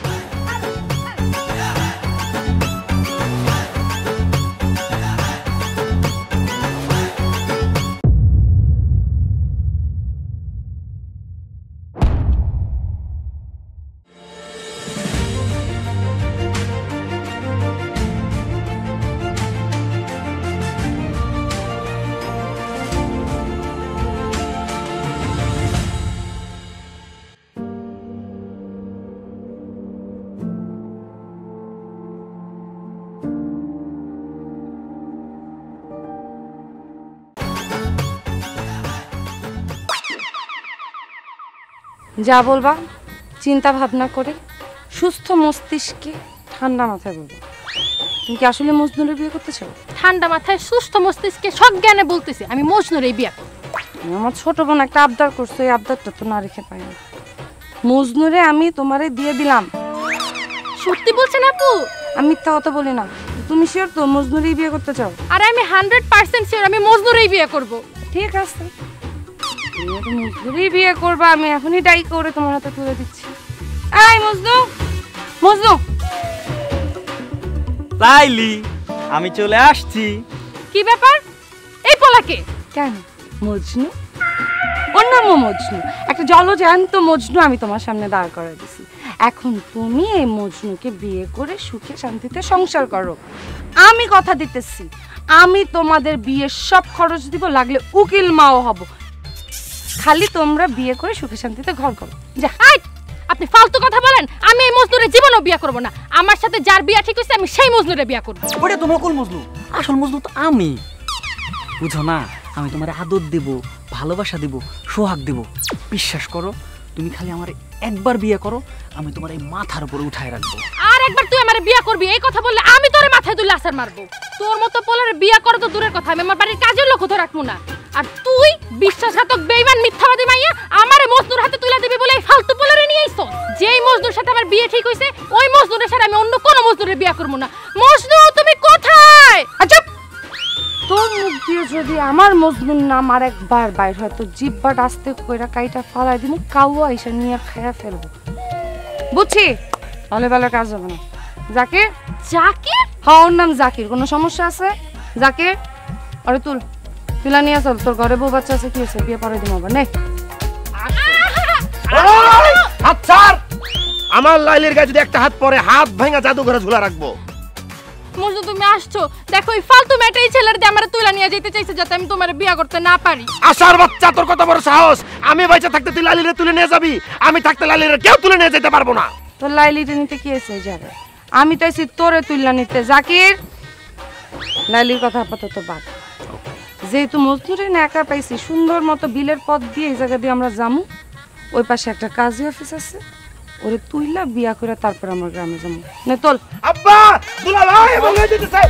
যা বলবা চিন্তা ভাবনা করে সুস্থ মস্তিষ্কে ঠান্ডা মাথায় বলবা। তুমি কি আসলে মজনুরে বিয়ে করতে চাও? ঠান্ডা মাথায় সুস্থ মস্তিষ্কে সজ্ঞানে বলতেছি আমি মজনুরে বিয়ে করব। আমার ছোট বোন একটা আবদার করছে, এই আবদারটা তো না রেখে পাই না। মজনুরে আমি তোমারে দিয়ে দিলাম। সত্যি বলছেন আপু? আমি মিথ্যা কথা বলি না। তুমি শিওর তো মজনুরেই বিয়ে করতে চাও? আরে আমি হান্ড্রেড পার্সেন্ট শিওর আমি মজনুরেই বিয়ে করব। ঠিক আছে, মজনুরেই বিয়ে করবা, আমি এখনই ডাই করে তোমার হাতে তুলে দিচ্ছি। এই মজনু, মজনু। লাইলি, আমি চলে আসছি। কি ব্যাপার? এই পোলাকে কেন? মজনু, অন্যান্য মজনু, একটা জলজ্যান্ত মজনু আমি তোমার সামনে দাঁড় করে দিছি। এখন তুমি এই মজনুকে বিয়ে করে সুখে শান্তিতে সংসার করো। আমি কথা দিতেছি, আমি তোমাদের বিয়ের সব খরচ দিব, লাগলে উকিল মাও হব, খালি তোমরা বিয়ে করে সুখে শান্তিতে ঘর করো। যা, আপনি ফালতু কথা বলেন। আমি এই মজনুরে জীবনও বিয়ে করব না। আমার সাথে যার বিয়ে ঠিক হইছে আমি সেই মজনুরে বিয়ে করব। ওটা তো নকল মজনু, আসল মজনু তো আমি। বুঝো না, আমি তোমার আদর দেব, ভালোবাসা দেব, সোহাগ দেব। বিশ্বাস করো, তুমি খালি আমার একবার বিয়ে করো, আমি তোমার এই মাথার উপরে উঠায় রাখবো। আর একবার তুই আমার বিয়ে করবি এই কথা বললে আমি তোরে মাথায় তুলে আছাড় মারবো। তোর মতো পোলারে বিয়ে করো তো দূরের কথা, আমি আমার বাড়ির কাজের লোক ধরে রাখবো না। আর তুই বিশ্বাসঘাতক বেঈমান মিথ্যাবাদী মাইয়া আমারে মজনুর হাতে তুলে দিবি বলে এই ফালতু পোলারে নিয়ে আইছো। যেই মজনুর সাথে আমার বিয়ে ঠিক হইছে ওই মজনুরের সাথে আমি অন্য কোনো মজনুরের বিয়ে করব না। মজনু তুমি কোথায়? আচ্ছা, তোর মুখ দিয়ে যদি আমার মজনুর নাম আর একবার বাইর হয় তো জিব্বাটা আস্তে কইরা কাইটা ফালাই দিমু, কাউয়া আইসা নিয়ে খায়া ফেলবো, বুঝছি? তাহলে বেলা কাজ হবে না। জাকির? জাকির? হ্যাঁ, ওর নাম জাকির। কোনো সমস্যা আছে? জাকির, আরে তুল, তুলা নিয়ে চল, তোর ঘরে বউ বাচ্চা আছে, কি হয়েছে? বিয়ে পরে দিম আবার। নে হাত ছাড়। আমার লাইলির গায়ে যদি একটা হাত পরে হাত ভাঙা জাদুঘরে ঝুলা রাখবো। মজনু তুমি আসছো, দেখো এই ফালতু মেয়েটা এই ছেলের দিয়ে আমারে তুইলা নিয়ে যেতে চাইছে যাতে আমি তোমারে বিয়া করতে না পারি। আশার বাচ্চা, তোর কত বড় সাহস! আমি বাইচা থাকতে তুই লালিরে তুলে নিয়ে যাবি? আমি থাকতে লালিরে কেউ তুলে নিয়ে যেতে পারবো না। তো লাইলিটা নিতে কি এসে যাবে? আমি তো এসে তোরে তুইলা নিতে। জাকির, লাইলির কথা আপাতত বাদ। যেহেতু মজদুরে না একা পাইছি, সুন্দর মতো বিলের পথ দিয়ে এই জায়গা দিয়ে আমরা যামু। ওই পাশে একটা কাজী অফিস আছে, ওরে তুইলা বিয়া করে তারপর আমরা গ্রামে যাবো। নে তোল। আব্বা, দুলা ভাই বলে দিতে চাই।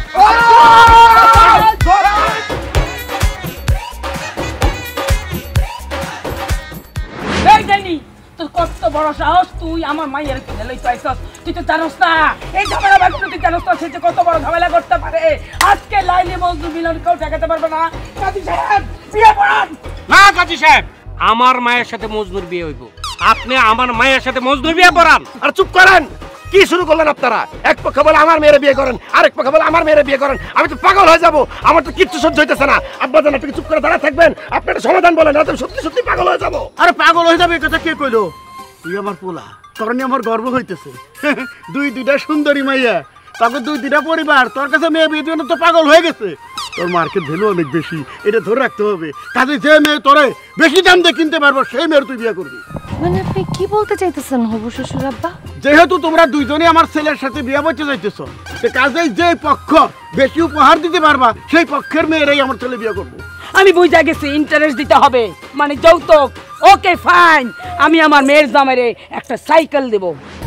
এই জানি তোর কত বড় সাহস, তুই আমার মাইয়ের কিনে লইতে আইছস। তুই তো জানোস না এই ঝামেলা বাকি, তুই জানোস না সে যে কত বড় ঝামেলা করতে পারে। আজকে লাইলি মজদুর মিলন কেউ ঠেকাতে পারবে না। কাজী সাহেব বিয়ে পড়ান না। কাজী সাহেব, আমার মায়ের সাথে মজনুর বিয়ে হইব, আপনি আমার মায়ের সাথে মজনুর বিয়ে পড়ান। আর চুপ করেন, কি শুরু করলেন আপনারা? এক পক্ষ বলে আমার মেয়ের বিয়ে করেন, আরেক পক্ষ বলে আমার মেয়ের বিয়ে করেন। আমি তো পাগল হয়ে যাবো, আমার তো কিচ্ছু সহ্য হইতেছে না। আব্বা জান, আপনি চুপ করে দাঁড়া থাকবেন, আপনার সমাধান বলেন, না তো সত্যি সত্যি পাগল হয়ে যাবো। আরে পাগল হয়ে যাবে কথা কে কইলো? তুই আমার পোলা, তোর নিয়ে আমার গর্ব হইতেছে। দুই দুইটা সুন্দরী মাইয়া, তারপর দুই দুইটা পরিবার, তোর কাছে মেয়ে বিয়ে জন্য তো পাগল হয়ে গেছে। তোর মার্কেট ভ্যালু অনেক বেশি, এটা ধরে রাখতে হবে। কাজে যে মেয়ে তোরে বেশি দাম দিয়ে কিনতে পারবো সেই মেয়ের তুই বিয়ে করবি। মানে আপনি কি বলতে চাইতেছেন হবু শ্বশুর আব্বা? যেহেতু তোমরা দুইজনে আমার ছেলের সাথে বিয়ে করতে চাইতেছ, সে কাজেই যে পক্ষ বেশি উপহার দিতে পারবা সেই পক্ষের মেয়েরাই আমার ছেলে বিয়ে করবো। আমি বুঝা গেছি ইন্টারেস্ট দিতে হবে, মানে যৌতুক। ওকে ফাইন, আমি আমার মেয়ের জামাইরে একটা সাইকেল দেব।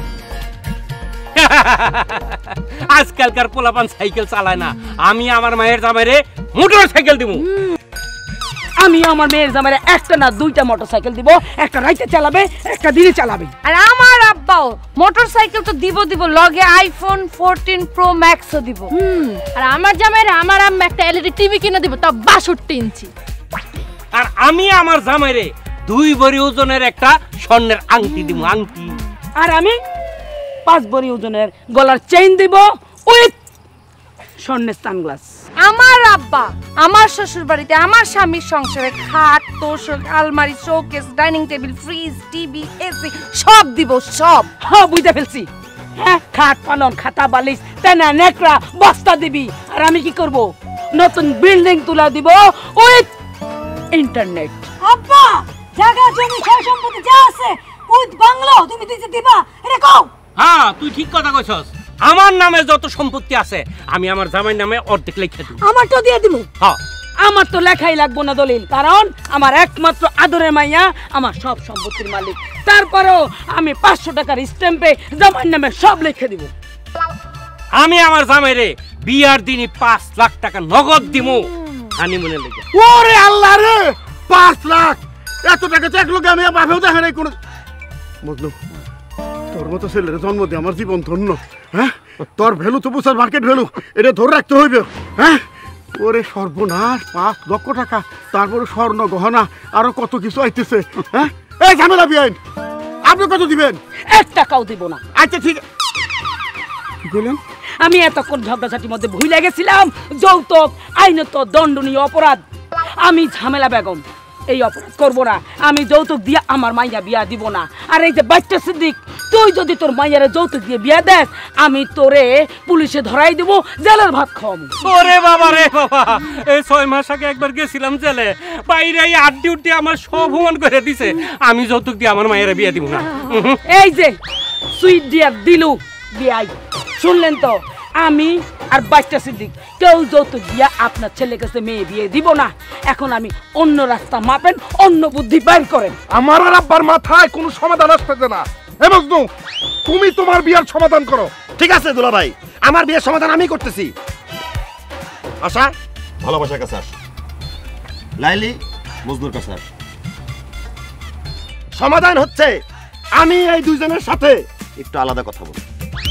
আজকালকার পোলাপান সাইকেল চালায় না, আমি আমার মায়ের জামাইরে মোটর সাইকেল দিব। আমি আমার মেয়ের জামাইরে একটা না দুইটা মোটর সাইকেল দিব, একটা রাইতে চালাবে, একটা দিনে চালাবে। আর আমার আব্বাও মোটর সাইকেল তো দিব দিব, লগে আইফোন ফোরটিন প্রো ম্যাক্সও দিব। আর আমার জামাইরে আমার আম্মা একটা এলইডি টিভি কিনে দিব, তাও বাষট্টি ইঞ্চি। আর আমি আমার জামাইরে দুই ভরি ওজনের একটা স্বর্ণের আংটি দিব, আংটি। আর আমি পাঁচ ভরি ওজনের গলার চেইন দিব উইথ স্বর্ণের সানগ্লাস। আমার আব্বা আমার শ্বশুর বাড়িতে আমার স্বামীর সংসারে খাট, তোষক, আলমারি, showcase, dining table, fridge, TV, AC সব দিব, সব। হ্যাঁ বুঝতে ফেলছি। হ্যাঁ, খাট, পালন, খাতা, বালিশ, তেনা, নেকড়া, বস্তা দিবি। আর আমি কি করব? নতুন বিল্ডিং তুলা দিব উইথ ইন্টারনেট। আব্বা, জায়গা জমি সয় সম্পত্তি যা আছে উইথ বাংলো তুমি দিতে দিবা, এটা কও। হ্যাঁ, তুই ঠিক কথা কইছস। আমার নামে যত সম্পত্তি আছে আমি আমার জামাইর নামে অর্ধেক লিখে দেব। আমার তো দিয়ে দিমু। হ্যাঁ, আমার তো লেখাই লাগবো না দলিল, কারণ আমার একমাত্র আদরের মাইয়া আমার সব সম্পত্তির মালিক। তারপরেও আমি পাঁচশো টাকার স্ট্যাম্পে জামাইর নামে সব লিখে দিব। আমি আমার জামাইরে বিয়ার দিনই পাঁচ লাখ টাকা নগদ দিব হানিমুনে লেগে। ওরে আল্লাহ রে, পাঁচ লাখ! এত টাকা তো এক লোকে আমি বাপেও দেখা নাই কোনো। বুঝলো, তোর মতো ছেলের জন্ম দিয়ে আমার জীবন ধন্য। হ্যাঁ, তোর ভ্যালু তো বুঝার মার্কেট ভ্যালু, এটা ধরে রাখতে হইবে। হ্যাঁ, ওরে সর্বনাশ, পাঁচ লক্ষ টাকা, তারপরে স্বর্ণ গহনা, আরো কত কিছু আইতেছে। হ্যাঁ, এই ঝামেলা বিয়াইন, আপনি কত দিবেন? এক টাকাও দিব না। আচ্ছা ঠিক। কি বললেন? আমি এতক্ষণ ঝগড়াঝাটির মধ্যে ভুলে গেছিলাম যৌতুক আইনত দণ্ডনীয় অপরাধ। আমি ঝামেলা বেগম এই অপরাধ করব না। আমি যৌতুক দিয়ে আমার মাইয়া বিয়া দিব না। আর এই যে বাচ্চা সিদ্দিক, তুই যদি তোর মাইয়ারে যৌতুক দিয়ে বিয়া দেস, আমি তোরে পুলিশে ধরাই দিব, জেলের ভাত খাওয়াবো। ওরে বাবা রে বাবা, এই ছয় মাস আগে একবার গেছিলাম জেলে, বাইরে এই আড্ডি উড্ডি আমার সব হুমান করে দিছে। আমি যৌতুক দিয়ে আমার মায়েরা বিয়া দিব না। এই যে সুইট ডিয়ার দিলু বিয়াই, শুনলেন তো? আমি আর বাচ্চা সিদ্দিক কেউ যৌতুক দিয়া আপনার ছেলে কাছে মেয়ে বিয়ে দিব না। এখন আমি অন্য রাস্তা মাপেন, অন্য বুদ্ধি বাইর করেন। আমার আর আব্বার মাথায় কোনো সমাধান আসতেছে না। হে মজনু, তুমি তোমার বিয়ার সমাধান করো। ঠিক আছে দুলা ভাই, আমার বিয়ের সমাধান আমি করতেছি। আশা, ভালোবাসার কাছে আস। লাইলি, মজনুর কাছে আস। সমাধান হচ্ছে আমি এই দুইজনের সাথে একটু আলাদা কথা বলি।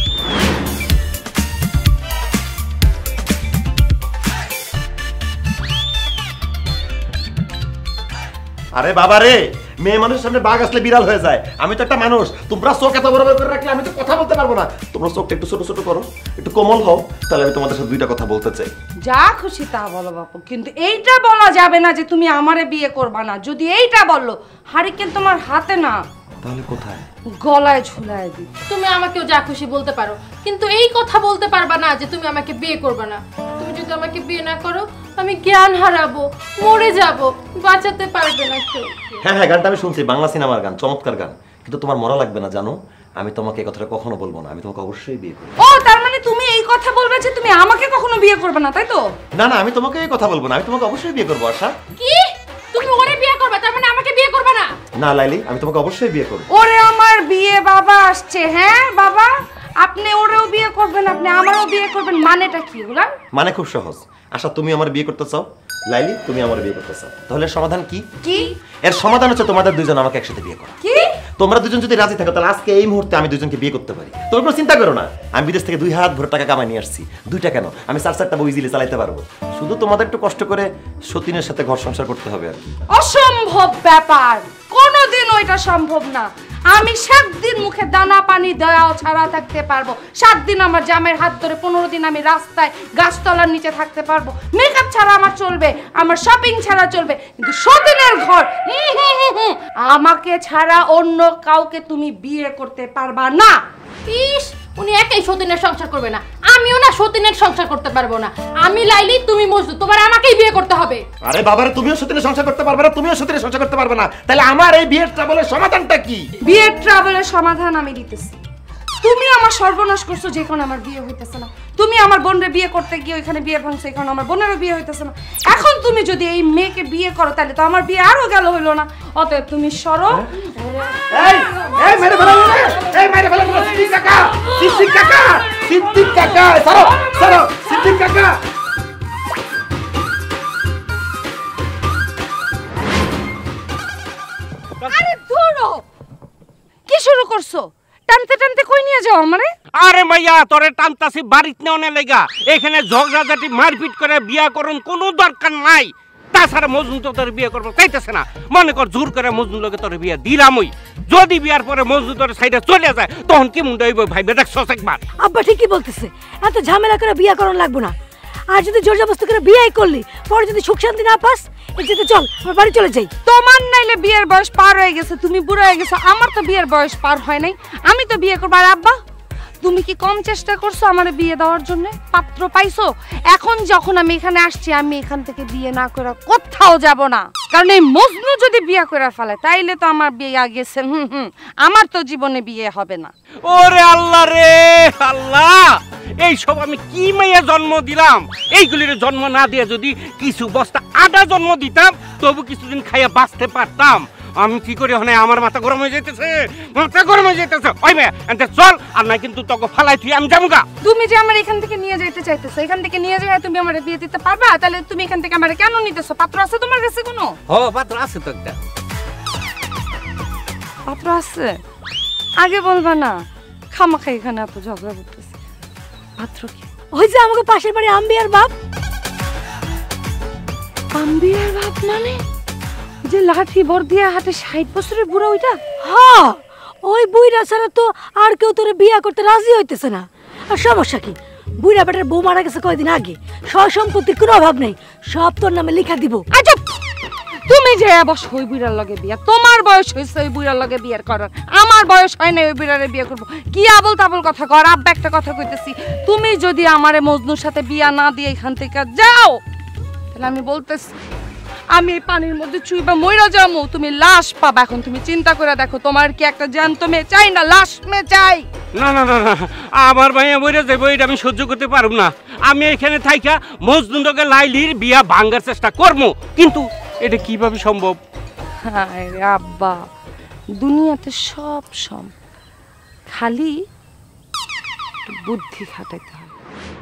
আরে বাবা রে, মেয়ে মানুষের সামনে বাঘ আসলে বিড়াল হয়ে যায়। আমি তো একটা মানুষ, তোমরা চোখ এত বড় করে রাখলে আমি তো কথা বলতে পারবো না। তোমরা চোখটা একটু ছোট ছোট করো, একটু কোমল হও, তাহলে আমি তোমাদের সাথে দুইটা কথা বলতে চাই। যা খুশি তা বলো বাপু, কিন্তু এইটা বলা যাবে না যে তুমি আমারে বিয়ে করবা না। যদি এইটা বললো, হারিকেন তোমার হাতে না। তাহলে কোথায়? গলায় ঝুলায় দিই। তুমি আমাকেও যা খুশি বলতে পারো, কিন্তু এই কথা বলতে পারবা না যে তুমি আমাকে বিয়ে করবে না। তুমি যদি আমাকে বিয়ে না করো আমি জ্ঞান হারাবো, মরে যাব, বাঁচাতে পারবে না কেউ। হ্যাঁ হ্যাঁ, গানটা আমি শুনছি, বাংলা সিনেমার গান, চমৎকার গান, কিন্তু তোমার মরা লাগবে না জানো। আমি তোমাকে এই কথাটা কখনো বলবো না, আমি তোমাকে অবশ্যই বিয়ে করব। ও তার মানে তুমি এই কথা বলবে যে তুমি আমাকে কখনো বিয়ে করবে না, তাই তো? না না, আমি তোমাকে এই কথা বলবো না, আমি তোমাকে অবশ্যই বিয়ে করব। আশা কি তুমি ওরে বিয়ে করবে, তার মানে আমাকে বিয়ে করবে না? না লাইলি, আমি তোমাকে অবশ্যই বিয়ে করব। ওরে আমার বিয়ে বাবা আসছে। হ্যাঁ বাবা, আপনি ওরেও বিয়ে করবেন, আপনি আমারও বিয়ে করবেন, মানেটা কি হলো? মানে খুব সহজ। আশা তুমি আমার বিয়ে করতে চাও, লাইলি তুমি আমার বিয়ে করতে চাও, তাহলে সমাধান কি? কি এর সমাধান হচ্ছে তোমাদের দুইজন আমাকে একসাথে বিয়ে করা। কি? তোমরা দুজন যদি রাজি থাকো তাহলে আজকে এই মুহূর্তে আমি দুজনকে বিয়ে করতে পারি। তোমরা কোনো চিন্তা করো না, আমি বিদেশ থেকে দুই হাত ভরে টাকা কামাই নিয়ে আসছি। দুইটা কেন, আমি চার চারটা বই ইজিলি চালাইতে পারবো। শুধু তোমাদের একটু কষ্ট করে সতীনের সাথে ঘর সংসার করতে হবে আর কি। অসম্ভব ব্যাপার, কোনোদিন ওইটা সম্ভব না। আমি সাত দিন মুখে দানা পানি দেওয়া ছাড়া থাকতে পারবো, সাত দিন আমার জামের হাত ধরে, পনেরো দিন আমি রাস্তায় গাছতলার নিচে থাকতে পারবো। মেকআপ ছাড়া আমার চলবে, আমার শপিং ছাড়া চলবে, কিন্তু সতীনের ঘর আমাকে ছাড়া অন্য কাউকে তুমি বিয়ে করতে পারবা না। ইস, উনি একাই সতীনের সংসার করবে না, আমিও না সতীনের সংসার করতে পারবো না। আমি লাইলি, তুমি মজনু, তোমার আমাকেই বিয়ে করতে হবে। আরে বাবারে, তুমিও সতীনের সংসার করতে পারবে না, তুমিও সতীনের সংসার করতে পারবে না, তাহলে আমার এই বিয়ের ট্রাবলের সমাধানটা কি? বিয়ের ট্রাবলের সমাধান আমি দিতেছি। তুমি আমার সর্বনাশ করছো, যেখানে আমার বিয়ে হইতেছে না। তুমি আমার বোনের বিয়ে করতে গিয়ে ওইখানে বিয়ে ভাঙছো, এখানে আমার বোনেরও বিয়ে হইতেছে না। এখন তুমি যদি এই মেয়েকে বিয়ে করো তাহলে তো আমার বিয়ে আরো গেল হইলো না। অতএব তুমি সরো। এই এই মেরে ফেলো, এই মেরে ফেলো সিদ্দিক কাকা, সিদ্দিক কাকা, সিদ্দিক কাকা, সরো সরো, সিদ্দিক কাকা। আরে ধরো, কি শুরু করছো? টানতে টানতে কই নিয়ে যাও আমারে? আরে মাইয়া, তোরে টানতাছি বাড়িতে নেওয়ার লাগা। এখানে ঝগড়াঝাটি মারপিট করে বিয়া করুন কোনো দরকার নাই। তাছাড়া মজনু তো তোর বিয়ে করবো চাইতেছে না। মনে কর জোর করে মজনু লোকে তোর বিয়ে দিলামই, যদি বিয়ার পরে মজনু তোর সাইডে চলে যায় তখন কি মুন্ডা হইব ভাইবে দেখছস একবার? আব্বা ঠিকই বলতেছে, এত ঝামেলা করে বিয়া করার লাগবো না। আর যদি জোর জবরদস্তি করে বিয়েই করলি, পরে যদি সুখ শান্তি না পাস, এই যেতে চল আমার বাড়ি চলে যাই। তোমার নাইলে বিয়ের বয়স পার হয়ে গেছে, তুমি বুড়ো হয়ে গেছো। আমার তো বিয়ের বয়স পার হয় নাই, আমি তো বিয়ে করবো। আর আব্বা, তুমি কি কম চেষ্টা করছো আমার বিয়ে দেওয়ার জন্য? পাত্র পাইছো? এখন যখন আমি এখানে আসছি, আমি এখান থেকে বিয়ে না করে কোথাও যাব না। কারণ এই মজনু যদি বিয়ে করে ফেলে তাইলে তো আমার বিয়ে গেছে। হুম হুম আমার তো জীবনে বিয়ে হবে না। ওরে আল্লাহ রে আল্লাহ, এই সব আমি কি মাইয়া জন্ম দিলাম? এইগুলির জন্ম না দিয়ে যদি কিছু বস্তা আটা জন্ম দিতাম তবু কিছুদিন খাইয়া বাঁচতে পারতাম। আমি কি করি হনে, আমার মাথা গরম হয়ে যাইতেছে, মাথা গরম হয়ে যাইতেছে। ওই মেয়ে এনতে চল, আর নাই কিন্তু তোকে ফালাই তুই আমি যাবো। তুমি যে আমার এখান থেকে নিয়ে যাইতে চাইতেছো, এখান থেকে নিয়ে যাই তুমি আমার বিয়ে দিতে পারবা? তাহলে তুমি এখান থেকে আমার কেন নিতেছো? পাত্র আছে তোমার কাছে কোনো? ও পাত্র আছে তো একটা। পাত্র আছে? আগে বলবা না, খামাখা এখানে এত ঝগড়া করতেছে। পাত্র কি? ওই যে আমাকে পাশের বাড়ি আম্বিয়ার বাপ। আম্বিয়ার বাপ মানে যে লাঠি বর দিয়া হাতে ষাট বছরের বুড়া ওইটা? হ্যাঁ, ওই বুইরা ছাড়া তো আর কেউ তোরে বিয়া করতে রাজি হইতেছে না। আর সমস্যা কি, বুইরা বেটার বউ মারা গেছে কয়দিন আগে, সয় সম্পত্তির কোনো অভাব নেই, সব তোর নামে লিখা দিব। আচ্ছা, তুমি যে বস ওই বুইরার লগে বিয়া, তোমার বয়স হয়েছে ওই বুইরার লগে বিয়ার করার, আমার বয়স হয় না ওই বুইরারে বিয়ে করবো। কি আবল তাবল কথা কর। আব্বা একটা কথা কইতেছি, তুমি যদি আমারে মজনুর সাথে বিয়া না দিয়ে এখান থেকে যাও, তাহলে আমি বলতেছি আমি এই পানির মধ্যে চুইবা মইরা যামু, তুমি লাশ পাবা। এখন তুমি চিন্তা করে দেখো, তোমার কি একটা জ্যান্ত মেয়ে চাই না লাশ মেয়ে চাই? না না না না, আমার ভাইয়া বইরা যাইব, এটা আমি সহ্য করতে পারব না। আমি এখানে থাইকা মজনুকে লাইলির বিয়া ভাঙার চেষ্টা করবো, কিন্তু এটা কিভাবে সম্ভব? হায় রে আব্বা, দুনিয়াতে সব সম, খালি বুদ্ধি খাটাইতে হয়।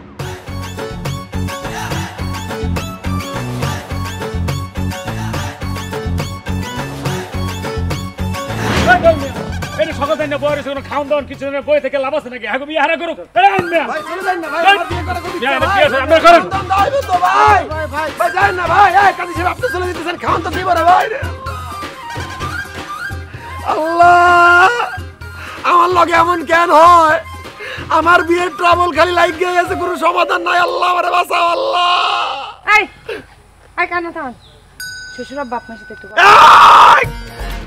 এই সকাল থেকে বয়স কোনো খাওন দাওয়ান কিছু না, বই থেকে লাভ আছে নাকি? হাগো বিয়ে হারা করুক। ভাই চলে যান না ভাই, আমার বিয়ে করা খুবই ইচ্ছা ভাই। আমরা করুন ভাই তো ভাই ভাই ভাই যান না ভাই, এই কাজী সাহেব আপনি চলে যেতেছেন, খাওন তো দিব রে ভাই। আল্লাহ, আমার লগে এমন কেন হয়? আমার বিয়ের ট্রাবল খালি লাইক গিয়ে গেছে, কোনো সমাধান নাই। আল্লাহ আমারে বাঁচাও আল্লাহ। এই এই কানা থাম, শ্বশুর বাপ মার সাথে একটু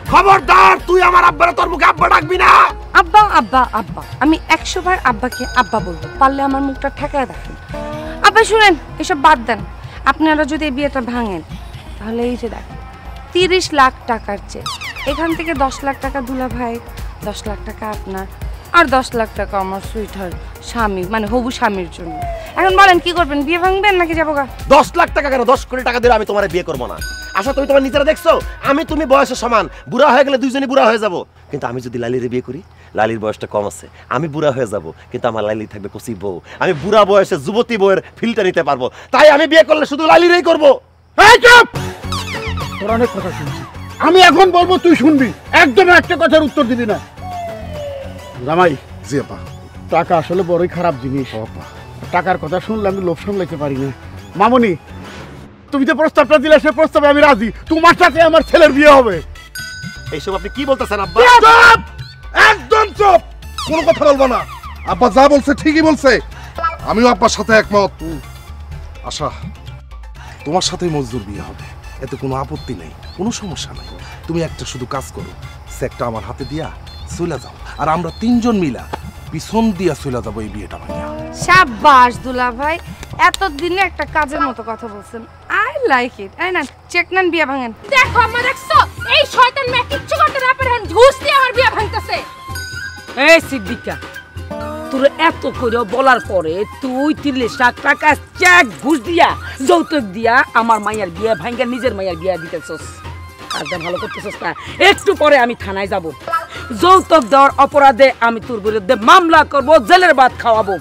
খবরদার তুই আমার আব্বারে তোর মুখে আব্বা ডাকবি না। আব্বা আব্বা আব্বা আমি একশো বার আব্বাকে আব্বা বলবো, পারলে আমার মুখটা ঠেকায় রাখেন। আব্বা শুনেন, এসব বাদ দেন। আপনারা যদি এই বিয়েটা ভাঙেন তাহলে এই যে দেখেন তিরিশ লাখ টাকার চেয়ে এখান থেকে দশ লাখ টাকা দুলা ভাই, দশ লাখ টাকা আপনার, আর দশ লাখ টাকা আমার সুইটার স্বামী মানে হবু স্বামীর জন্য। এখন বলেন কি করবেন, বিয়ে ভাঙবেন নাকি যাবো গা? দশ লাখ টাকা কেন, দশ কোটি টাকা দিলে আমি তোমার বিয়ে করবো না। আচ্ছা তুমি তোমার নিজেরা দেখছো আমি তুমি বয়সের সমান, বুড়া হয়ে গেলে দুইজনই বুড়া হয়ে যাব। কিন্তু আমি যদি লালিরে বিয়ে করি, লালির বয়সটা কম আছে, আমি বুড়া হয়ে যাব, কিন্তু আমার লালি থাকবে কচি বউ। আমি বুড়া বয়সে যুবতী বউয়ের ফিলটা নিতে পারবো, তাই আমি বিয়ে করলে শুধু লালিরেই করবো। এই চুপ! তোর অনেক কথা শুনছি, আমি এখন বলবো তুই শুনবি, একদম একটা কথার উত্তর দিবি না। জামাই, জি আপা। টাকা আসলে বড়ই খারাপ জিনিস। টাকার কথা শুনলে আমি লোভ সামলাইতে পারি না। মামনি, তুমি যে প্রস্তাবটা দিলে সে প্রস্তাবে আমি রাজি, তোমার সাথে আমার ছেলের বিয়ে হবে। এইসব আপনি কি বলতেছেন আব্বা? চুপ! একদম চুপ! কোনো কথা বলবো না। আব্বা যা বলছে ঠিকই বলছে, আমিও আব্বার সাথে একমত। আশা, তোমার সাথেই মজদুর বিয়ে হবে, এতে কোনো আপত্তি নেই, কোনো সমস্যা নাই। তুমি একটা শুধু কাজ করো, সেকটা আমার হাতে দিয়া চলে যাও, আর আমরা তিনজন মিলা পিছন দিয়া চলে যাবো এই বিয়েটা ভাঙিয়া। শাবাশ দুলা ভাই, এতদিনে একটা কাজের মতো কথা বলছেন। I like it. এই না চেক নেন, বিয়ে ভাঙেন। দেখো আমার দেখছো এই শয়তান মেয়ে কিচ্ছু করতে না পারে, ঘুষ দিয়ে আমার বিয়ে ভাঙতেছে। এই সিদ্দিকা, তোর এত করে বলার পরে তুই তিরিশ লাখ টাকা চেক ঘুষ দিয়া যৌতুক দিয়া আমার মাইয়ার বিয়ে ভাঙ্গা নিজের মাইয়ার বিয়ে দিতেছস। কাজটা ভালো করতেছস না। একটু পরে আমি থানায় যাব, যৌতুক দেওয়ার অপরাধে আমি তোর বিরুদ্ধে মামলা করব, জেলের ভাত খাওয়াবো।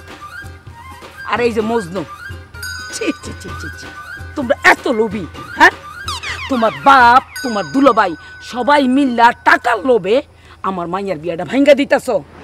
আর এই যে মজনু, ছি ছি ছি ছি ছি, তোমরা এত লোভী, হ্যাঁ? তোমার বাপ, তোমার দুলোভাই সবাই মিল্লা টাকার লোভে আমার মাইয়ার বিয়েটা ভাঙ্গা দিতেছ।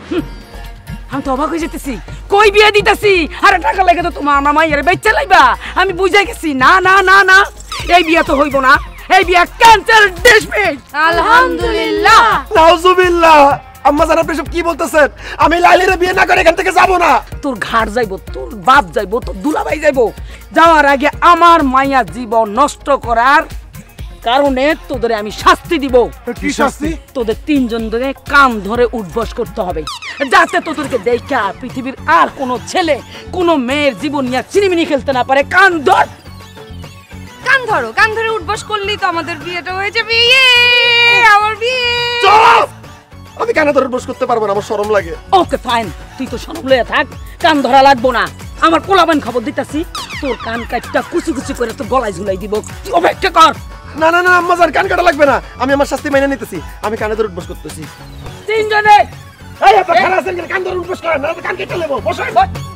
আমি তো অবাক হয়ে যেতেছি, কই বিয়ে দিতেছি আরে টাকা লাগে তো তোমার আমার মাইয়ার বেচে লাইবা। আমি বুঝে গেছি, না না না না, এই বিয়ে তো হইব না, এই বিয়ে ক্যান্সেল। ডিসমিস। আলহামদুলিল্লাহ। নাউজুবিল্লাহ। আম্মা জান আপনি সব কি বলতেছেন? আমি লালিরে বিয়ে না করে এখান থেকে যাব না। তোর ঘাড় যাইবো, তোর বাপ যাইবো, তোর দুলাভাই যাইবো। যাওয়ার আগে আমার মাইয়া জীবন নষ্ট করার কারণে তোদের আমি শাস্তি দিব। কি শাস্তি? তোদের তিনজন ধরে কান ধরে উঠবস করতে হবে, যাতে তোদেরকে দেখা পৃথিবীর আর কোনো ছেলে কোনো মেয়ের জীবন নিয়ে চিনিমিনি খেলতে না পারে। কান ধর। কান ধরো, কান ধরে উঠবস করলেই তো আমাদের বিয়েটা হয়ে যাবে। ইয়ে আমার বিয়ে। চুপ! আমি কেন ধরে বস করতে পারবো না, আমার শরম লাগে। ওকে ফাইন, তুই তো শরম লয়ে থাক, কান ধরা লাগবো না। আমার পোলাবান খবর দিতাছি, তোর কান কাটটা কুচি কুচি করে তোর গলায় ঝুলাই দিব। তুই অপেক্ষা কর। না না না আম্মা জান, কান কাটা লাগবে না, আমি আমার শাস্তি মেনে নিতেছি। আমি কানে ধরে বস করতেছি। তিনজনে এই আপা খারাপ আছেন, কান ধরে বস করেন না, কান কেটে নেব। বসেন।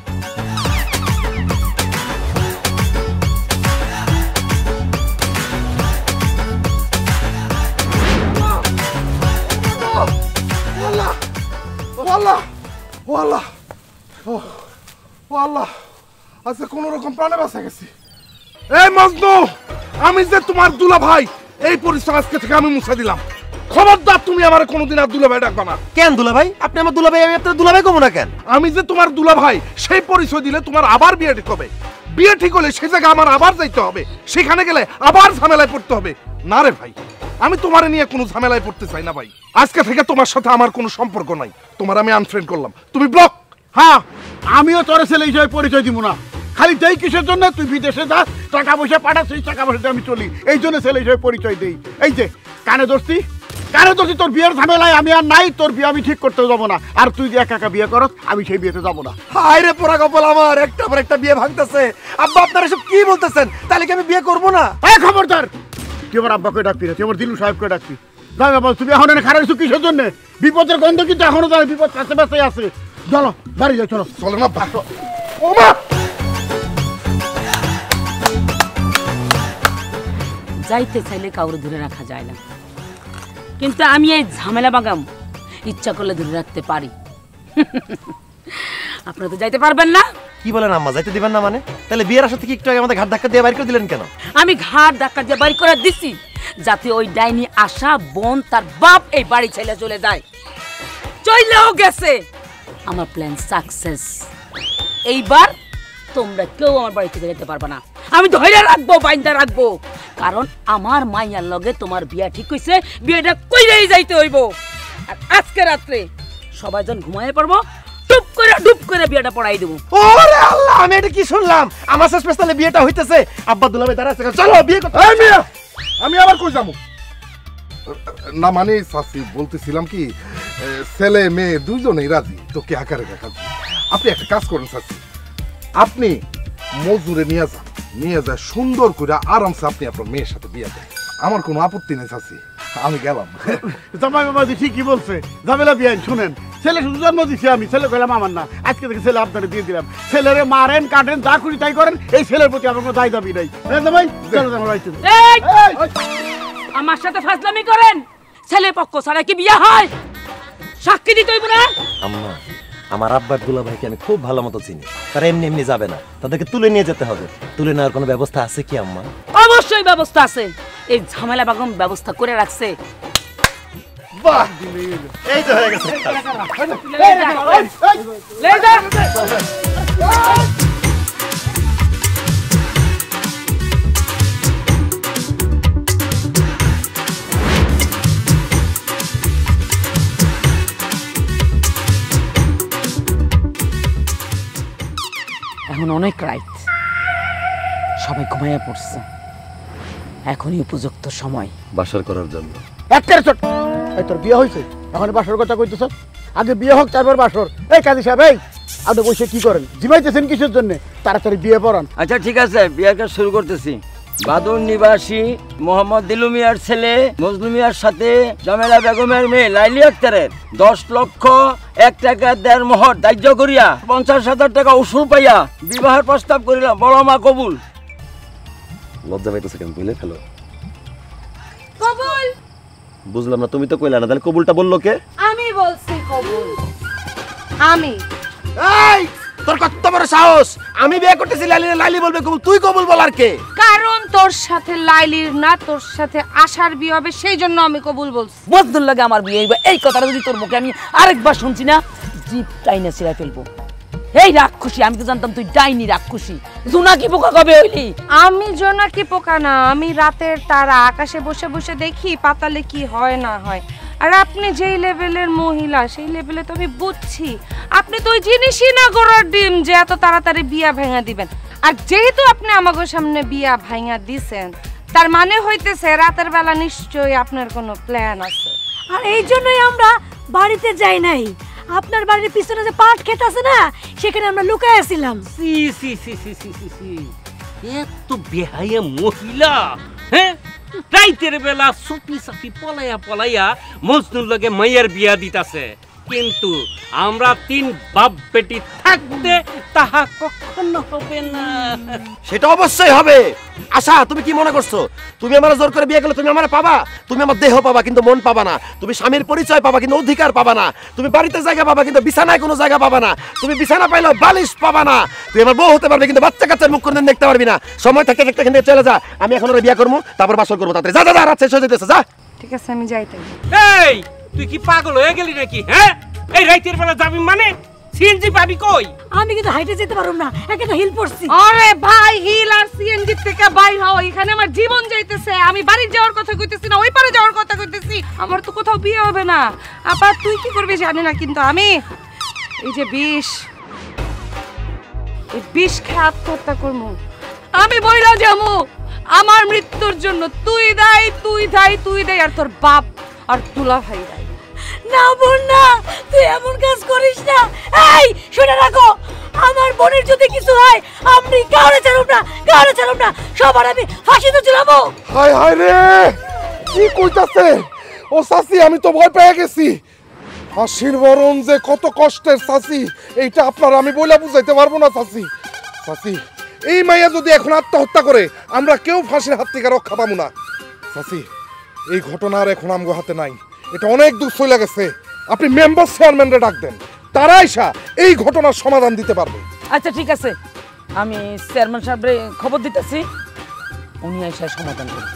আল্লাহ আল্লাহ আল্লাহ আল্লাহ, আচ্ছা কোন রকম প্রাণে বাঁচা গেছি। এই মজনু, আমি যে তোমার দুলা ভাই, এই পরিচয় আজকে থেকে আমি মুছে দিলাম। খবরদার তুমি আমার কোনোদিন আর দুলা ভাই ডাকবা না। কেন দুলা ভাই? আপনি আমার দুলা ভাই, আমি আপনার দুলা ভাই কমু না কেন? আমি যে তোমার দুলা ভাই, সেই পরিচয় দিলে তোমার আবার বিয়ে ঠিক হবে। বিয়ে ঠিক হলে সে জায়গায় আমার আবার যাইতে হবে, সেখানে গেলে আবার ঝামেলায় পড়তে হবে। না রে ভাই, আমি তোমার নিয়ে কোনো ঝামেলায় পড়তে চাই না ভাই। আজকে থেকে তোমার সাথে আমার কোনো সম্পর্ক নাই, তোমার আমি আনফ্রেন্ড করলাম, তুমি ব্লক। হ্যাঁ, আমিও তোর ছেলে হিসেবে পরিচয় দিব না। খালি দেই কিসের জন্য? তুই বিদেশে যাস, টাকা পয়সা পাঠাচ্ছিস, টাকা পয়সা আমি চলি, এই জন্য ছেলে হিসেবে পরিচয় দেই। এই যে কানে দোস্তি, কানে দোস্তি, তোর বিয়ের ঝামেলায় আমি আর নাই, তোর বিয়ে আমি ঠিক করতে যাবো না। আর তুই যে একা একা বিয়ে করস, আমি সেই বিয়েতে যাবো না। হায় রে পোড়া কপাল আমার, একটা পর একটা বিয়ে ভাঙতেছে। আব্বা আপনারা সব কি বলতেছেন? তাহলে কি আমি বিয়ে করবো না? এই খবরদার, তুই আমার আব্বাকে ডাকবি না, তুই আমার দিলু সাহেবকে ডাকবি। যাই বাবা, তুমি এখন এনে খারাপ কিসের জন্য? বিপদের গন্ধ কিন্তু এখনো যায়, বিপদ কাছে কাছে আছে। চলো বাড়ি যাই, চলো। চলো না ও মা। যাইতে চাইলে কাউরে ধরে রাখা যায় না, কিন্তু আমি এই ঝামেলা বাগাম ইচ্ছা করলে ধরে রাখতে পারি। আপনারা তো যাইতে পারবেন না। কি বলেন আম্মা, যাইতে দিবেন না মানে? তাহলে বিয়ের আসর থেকে একটু আগে আমাদের ঘাট ধাক্কা দিয়ে বাইর করে দিলেন কেন? আমি ঘাট ধাক্কা দিয়ে বাইর করে দিছি যাতে ওই ডাইনি আশা বোন তার বাপ এই বাড়ি ছেড়ে চলে যায়। চলেও গেছে, আমার প্ল্যান সাকসেস। এইবার তোমরা কেউ আমার বাড়ি থেকে যেতে পারবে না। আমি ধরে রাখবো, বাইন্দা রাখবো, কারণ আমার মাইয়ার লগে তোমার বিয়া ঠিক হইছে, বিয়েটা কইরাই যাইতে হইব। আর আজকে রাত্রে সবাই যখন ঘুমায় পড়বো টুপ করে ডুপ করে বিয়েটা পড়াই দেবো। ওরে আল্লাহ, আমি এটা কি শুনলাম? আমার শেষ তাহলে বিয়েটা হইতেছে। আব্বা দুলাভাই দাঁড়া আছে, চলো বিয়ে করতে। এই মিয়া, আমি আবার কই যাবো? না মানে চাচি বলতেছিলাম কি, ছেলে মেয়ে দুইজনেই রাজি, তো কে আকারে কাজ। আপনি একটা কাজ করেন চাচি, আপনি মজুরে নিয়ে যান, নিয়ে যায় সুন্দর করে আরামসে আপনি আপনার মেয়ের সাথে বিয়ে দেন। আমার কোনো আপত্তি নেই চাচি, আমি গেলাম। জামাই বাবাজি ঠিকই বলছে, ঝামেলা বিয়ান। শুনেন, ছেলে শুধু জন্ম দিছি আমি, ছেলে কইলাম আমার না। আজকে থেকে ছেলে আপনারে দিয়ে দিলাম। ছেলেরে মারেন কাটেন যা করি তাই করেন, এই ছেলের প্রতি আমার কোনো দায় দাবি নাই। জামাই চলো আমার বাড়িতে। আমার সাথে ফাজলামি করেন? ছেলে পক্ষ ছাড়া কি বিয়া হয়? সাক্ষী দিতে হইব না? আম্মা, আমার আব্বার দুলাভাইকে আমি খুব ভালো মতো চিনি, তারা এমনি এমনি যাবে না, তাদেরকে তুলে নিয়ে যেতে হবে। তুলে নেওয়ার কোনো ব্যবস্থা আছে কি আম্মা? অবশ্যই ব্যবস্থা আছে, এই ঝামেলা বাগম ব্যবস্থা করে রাখছে। বাহ, এই তো হয়ে গেছে। এখন অনেক রাত, সবাই ঘুমাইয়া পড়ছে, এখনই উপযুক্ত সময় বাসর করার জন্য। একটা চট এই তোর বিয়ে হয়েছে, এখন বাসর কথা কইতেছ? আগে বিয়ে হোক তারপর বাসর। এই কাজী সাহেব, এই আপনি বসে কি করেন? জিমাইতেছেন কিসের জন্য? তাড়াতাড়ি বিয়ে পড়ান। আচ্ছা ঠিক আছে, বিয়ের কাজ শুরু করতেছি। বাদুর নিবাসী মোহাম্মদ দিলু মিয়ার ছেলে মজনু মিয়ার সাথে জামেলা বেগমের মেয়ে লাইলি আক্তারের দশ লক্ষ এক টাকা দেড় মোহর ধার্য করিয়া পঞ্চাশ হাজার টাকা উসুল পাইয়া বিবাহের প্রস্তাব করিলাম। বলো মা কবুল। লজ্জা পাইতেছে কেন? কইলে ফেলো। কবুল। বুঝলাম না, তুমি তো কইলা না, তাহলে কবুলটা বললো কে? আমি বলছি কবুল। আমি। এই তোর কত বড় সাহস? আমি বিয়ে করতেছি, লাইলি লাইলি বলবে কবুল, তুই কবুল বলার কে? কারণ তোর সাথে লাইলির না, তোর সাথে আশার বিয়ে হবে, সেই জন্য আমি কবুল বলছি। বদল লাগে আমার বিয়ে হইবে, এই কথাটা যদি তোর মুখে আমি আরেকবার শুনছি না, জিপ টাইনে ছিঁড়া ফেলবো। এই রাক্ষসী, আমি তো জানতাম তুই ডাইনি রাক্ষসী। জোনাকি পোকা কবে হইলি? আমি জোনাকি পোকা না, আমি রাতের তারা, আকাশে বসে বসে দেখি পাতালে কি হয় না হয়। আর আপনি যেই লেভেলের মহিলা, সেই লেভেলে তো আমি বুঝছি আপনি তো ওই জিনিসই না গড়ার ডিম যে এত তাড়াতাড়ি বিয়া ভেঙে দিবেন। আর যেহেতু আপনি আমাদের সামনে বিয়া ভাঙা দিছেন, তার মানে হইতেছে রাতের বেলা নিশ্চয়ই আপনার কোনো প্ল্যান আছে। আর এই জন্যই আমরা বাড়িতে যাই নাই। আপনার বাড়ির পিছনে যে পাট ক্ষেত আছে না, সেখানে আমরা লুকায় ছিলাম। সি সি সি সি সি সি সি এত বেহায়া মহিলা, হ্যাঁ? রাইতের বেলা সুপি সাপি পলাইয়া পলাইয়া মজনুর লগে মাইয়ার বিয়া দিতাছে, কিন্তু আমরা তিন বাপ বেটি থাকতে তাহা কখনো হবে না। সেটা অবশ্যই হবে। আশা, তুমি কি মনে করছো তুমি আমার জোর করে বিয়ে করলে তুমি আমার পাবা? তুমি আমার দেহ পাবা কিন্তু মন পাবা না। তুমি স্বামীর পরিচয় পাবা কিন্তু অধিকার পাবা না। তুমি বাড়িতে জায়গা পাবা কিন্তু বিছানায় কোনো জায়গা পাবা না। তুমি বিছানা পাইলেও বালিশ পাবা না। তুই আমার বউ হতে পারবে কিন্তু বাচ্চা কাচ্চার মুখ কোনদিন দেখতে পারবি না। সময় থাকতে থাকতে এখান থেকে চলে যা। আমি এখন ওরা বিয়ে করবো, তারপর বাসর করবো। তাড়াতাড়ি যা যা যা, রাত শেষ হয়ে যেতেছে, যা। ঠিক আছে, আমি যাই তাই। এই তুই কি পাগল হয়ে গেলি নাকি? হ্যাঁ, এই রাইতের বেলা যাবি মানে? সিএনজি পাবি কই? আমি কিন্তু হাইটে যেতে পারব না, একে তো হিল পড়ছি। আরে ভাই, হিল আর সিএনজি থেকে বাইর হও, এখানে আমার জীবন যাইতেছে। আমি বাড়ি যাওয়ার কথা কইতেছি না, ওই পারে যাওয়ার কথা কইতেছি। আমার তো কোথাও বিয়ে হবে না। আবার তুই কি করবি জানি না, কিন্তু আমি এই যে বিষ, এই বিষ খেয়ে আত্মহত্যা করবো। আমি বইলা যাবো আমার মৃত্যুর জন্য। তুই দাই, তুই দাই, তুই দাই, আর তোর বাপ আর তুলা ভাই দাই। না বোন না, তুই এমন কাজ করিস না। এই শুনে রাখো, আমার বোনের যদি কিছু হয় আমি কাউরে ছাড়ব না, কাউরে ছাড়ব না। সবার আমি ফাঁসি তো ঝুলাবো। হায় হায় রে, কি কইতাছে ও চাচি? আমি তো ভয় পেয়ে গেছি। ফাঁসির বরণ যে কত কষ্টের চাচি, এইটা আপনার আমি বইলা বুঝাইতে পারবো না চাচি। চাচি, এই মাইয়া যদি এখন আত্মহত্যা করে, আমরা কেউ ফাঁসির হাত থেকে রক্ষা পাবো না। চাচি, এই ঘটনার এখন আমগো হাতে নাই, এটা অনেক দূর চলে গেছে। আপনি মেম্বার চেয়ারম্যানরে ডাক দেন, তারা আইসা এই ঘটনার সমাধান দিতে পারবে। আচ্ছা ঠিক আছে, আমি চেয়ারম্যান সাহেবের খবর দিতেছি, উনি আইসা সমাধান করবেন।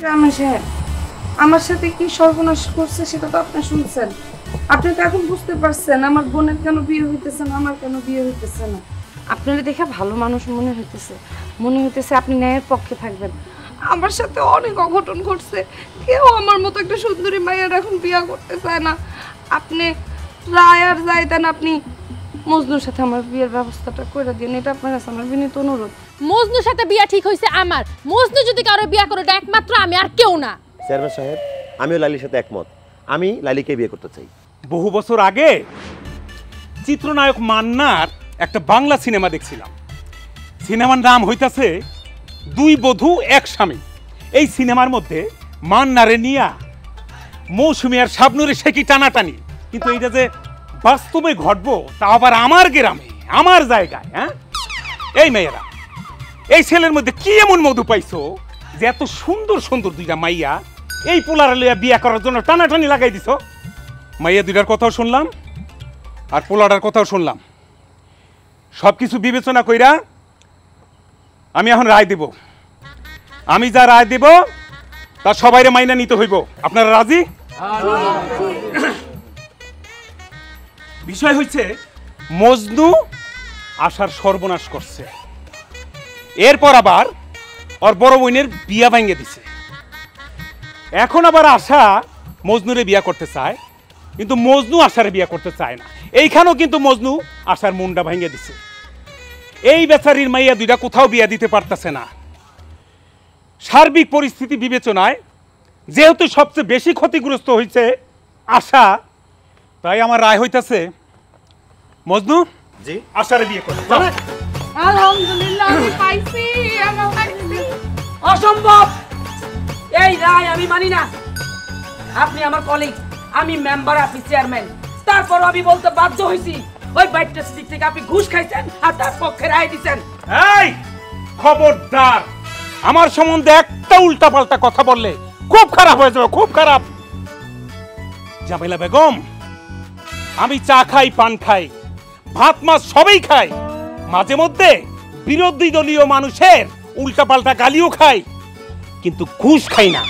চেয়ারম্যান সাহেব, আমার সাথে কি সর্বনাশ করছে সেটা তো আপনি শুনছেন। আপনি তো এখন বুঝতে পারছেন আমার বোনের কেন বিয়ে হইতেছে না, আমার কেন বিয়ে হইতেছে না। আপনারা দেখে ভালো মানুষ মনে হইতেছে, মনে হইতেছে আপনি ন্যায়ের পক্ষে থাকবেন। আমার সাথে অনেক অঘটন ঘটছে, কেউ আমার মতো একটা সুন্দরী মাইয়ার এখন বিয়ে করতে চায় না। আপনি রায় আর যাই দেন, আপনি মজনুর সাথে আমার বিয়ের ব্যবস্থাটা করে দিন, এটা আপনার কাছে আমার বিনীত অনুরোধ। মজনুর সাথে বিয়া ঠিক হইছে আমার, মজনু যদি কারো বিয়া করে এটা একমাত্র আমি, আর কেউ না। চেয়ারম্যান সাহেব, আমিও লালির সাথে একমত, আমি লালিকে বিয়ে করতে চাই। বহু বছর আগে চিত্রনায়ক মান্নার একটা বাংলা সিনেমা দেখছিলাম। সিনেমার নাম হইতাছে দুই বধূ এক স্বামী। এই সিনেমার মধ্যে মান্নারে নিয়া মৌসুমী আর শাবনুরে সে কি টানাটানি, কিন্তু এইটা যে বাস্তবে ঘটবো তা আবার আমার গ্রামে, আমার জায়গায়। হ্যাঁ, এই মেয়েরা, এই ছেলের মধ্যে কি এমন মধু পাইছো যে এত সুন্দর সুন্দর দুইটা মাইয়া এই পোলার লইয়া বিয়া করার জন্য টানাটানি লাগাই দিছো? মাইয়া দুইটার কথাও শুনলাম আর পোলাটার কথাও শুনলাম, সব কিছু বিবেচনা কইরা আমি এখন রায় দেব। আমি যা রায় দেব তা সবাইরে মাইনা নিতে হইব। আপনারা রাজি? বিষয় হচ্ছে মজনু আশার সর্বনাশ করছে, এরপর আবার ওর বড় বোনের বিয়া ভাঙে দিছে। এখন আবার আশা মজনুরে বিয়া করতে চায়, কিন্তু মজনু আশারে বিয়া করতে চায় না। এইখানেও কিন্তু মজনু আশার মুন্ডা ভাঙে দিছে। এই বেচারির মাইয়া দুইটা কোথাও বিয়া দিতে পারতেছে না। সার্বিক পরিস্থিতি বিবেচনায় যেহেতু সবচেয়ে বেশি ক্ষতিগ্রস্ত হয়েছে আশা, তাই আমার রায় হইতাছে মজনু জি আশারে বিয়ে করে। আলহামদুলিল্লাহ, আমি পাইছি, আমার পাইছি। অসম্ভব, এই রায় আমি মানি না। আপনি আমার কলিগ, আমি মেম্বার, আপনি চেয়ারম্যান, তারপর আমি বলতে বাধ্য হয়েছি ওই বাইটটা দিক থেকে আপনি ঘুষ খাইছেন আর তার পক্ষে রায় দিচ্ছেন। এই খবরদার, আমার সম্বন্ধে একটা উল্টা পাল্টা কথা বললে খুব খারাপ হয়ে যাবে, খুব খারাপ। জামেলা বেগম, আমি চা খাই, পান খাই, ভাত মাছ সবই খাই, মাঝে মধ্যে বিরোধী দলীয় মানুষের উল্টা পাল্টা গালিও খাই, কিন্তু ঘুষ খাই না।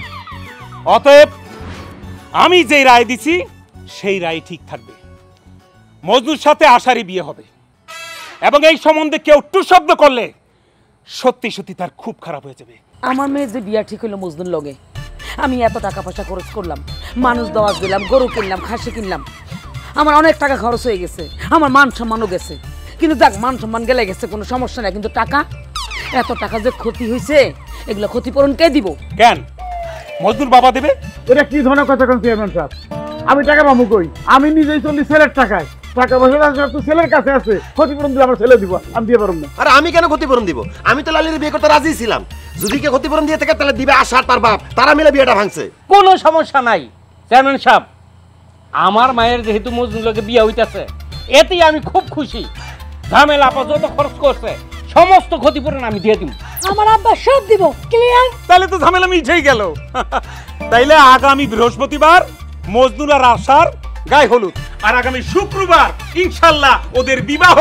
অতএব আমি যেই রায় দিছি সেই রায় ঠিক থাকবে। মজনুর সাথে আশারই বিয়ে হবে, এবং এই সম্বন্ধে কেউ টু শব্দ করলে সত্যি সত্যি তার খুব খারাপ হয়ে যাবে। আমার মেয়ে যে বিয়া ঠিক হইলো মজনুর লগে, আমি এত টাকা পয়সা খরচ করলাম, মানুষ দাওয়াত দিলাম, গরু কিনলাম, খাসি কিনলাম, আমার অনেক টাকা খরচ হয়ে গেছে, আমার মান সম্মানও গেছে। কিন্তু দেখ, মান সম্মান গেলে গেছে, কোনো সমস্যা নাই, কিন্তু টাকা, এত টাকা যে ক্ষতি হয়েছে, এগুলো ক্ষতিপূরণ কে দিব? কেন মজনুর বাবা দেবে? এটা কি ধরনের কথা কোন চেয়ারম্যান সাহেব? আমি টাকা পাবো কই? আমি নিজেই চলি ছেলের টাকায়, টাকা পয়সা তো ছেলের কাছে আছে, ক্ষতিপূরণ দিলে আমার ছেলে দিব, আমি দিয়ে পারবো না। আরে আমি কেন ক্ষতিপূরণ দিব? আমি তো লালির বিয়ে করতে রাজি ছিলাম। যদি কে ক্ষতিপূরণ দিয়ে থাকে তাহলে দিবে আশা তার বাপ, তারা মিলে বিয়েটা ভাঙছে। কোনো সমস্যা নাই চেয়ারম্যান সাহেব, আমার মায়ের যেহেতু মজনুর লগে বিয়ে হইতাছে এতেই আমি খুব খুশি। ঝামেলা আপা যত খরচ করছে সমস্ত ক্ষতিপূরণ আমি দিয়ে দিব। আমার আব্বা সব দিব, ক্লিয়ার? তাহলে তো ঝামেলা মিটেই গেল। তাইলে আগামী বৃহস্পতিবার মজনুর আর আশার গায়ে হলুদ, আর আগামী শুক্রবার ইনশাআল্লাহ ওদের বিবাহ।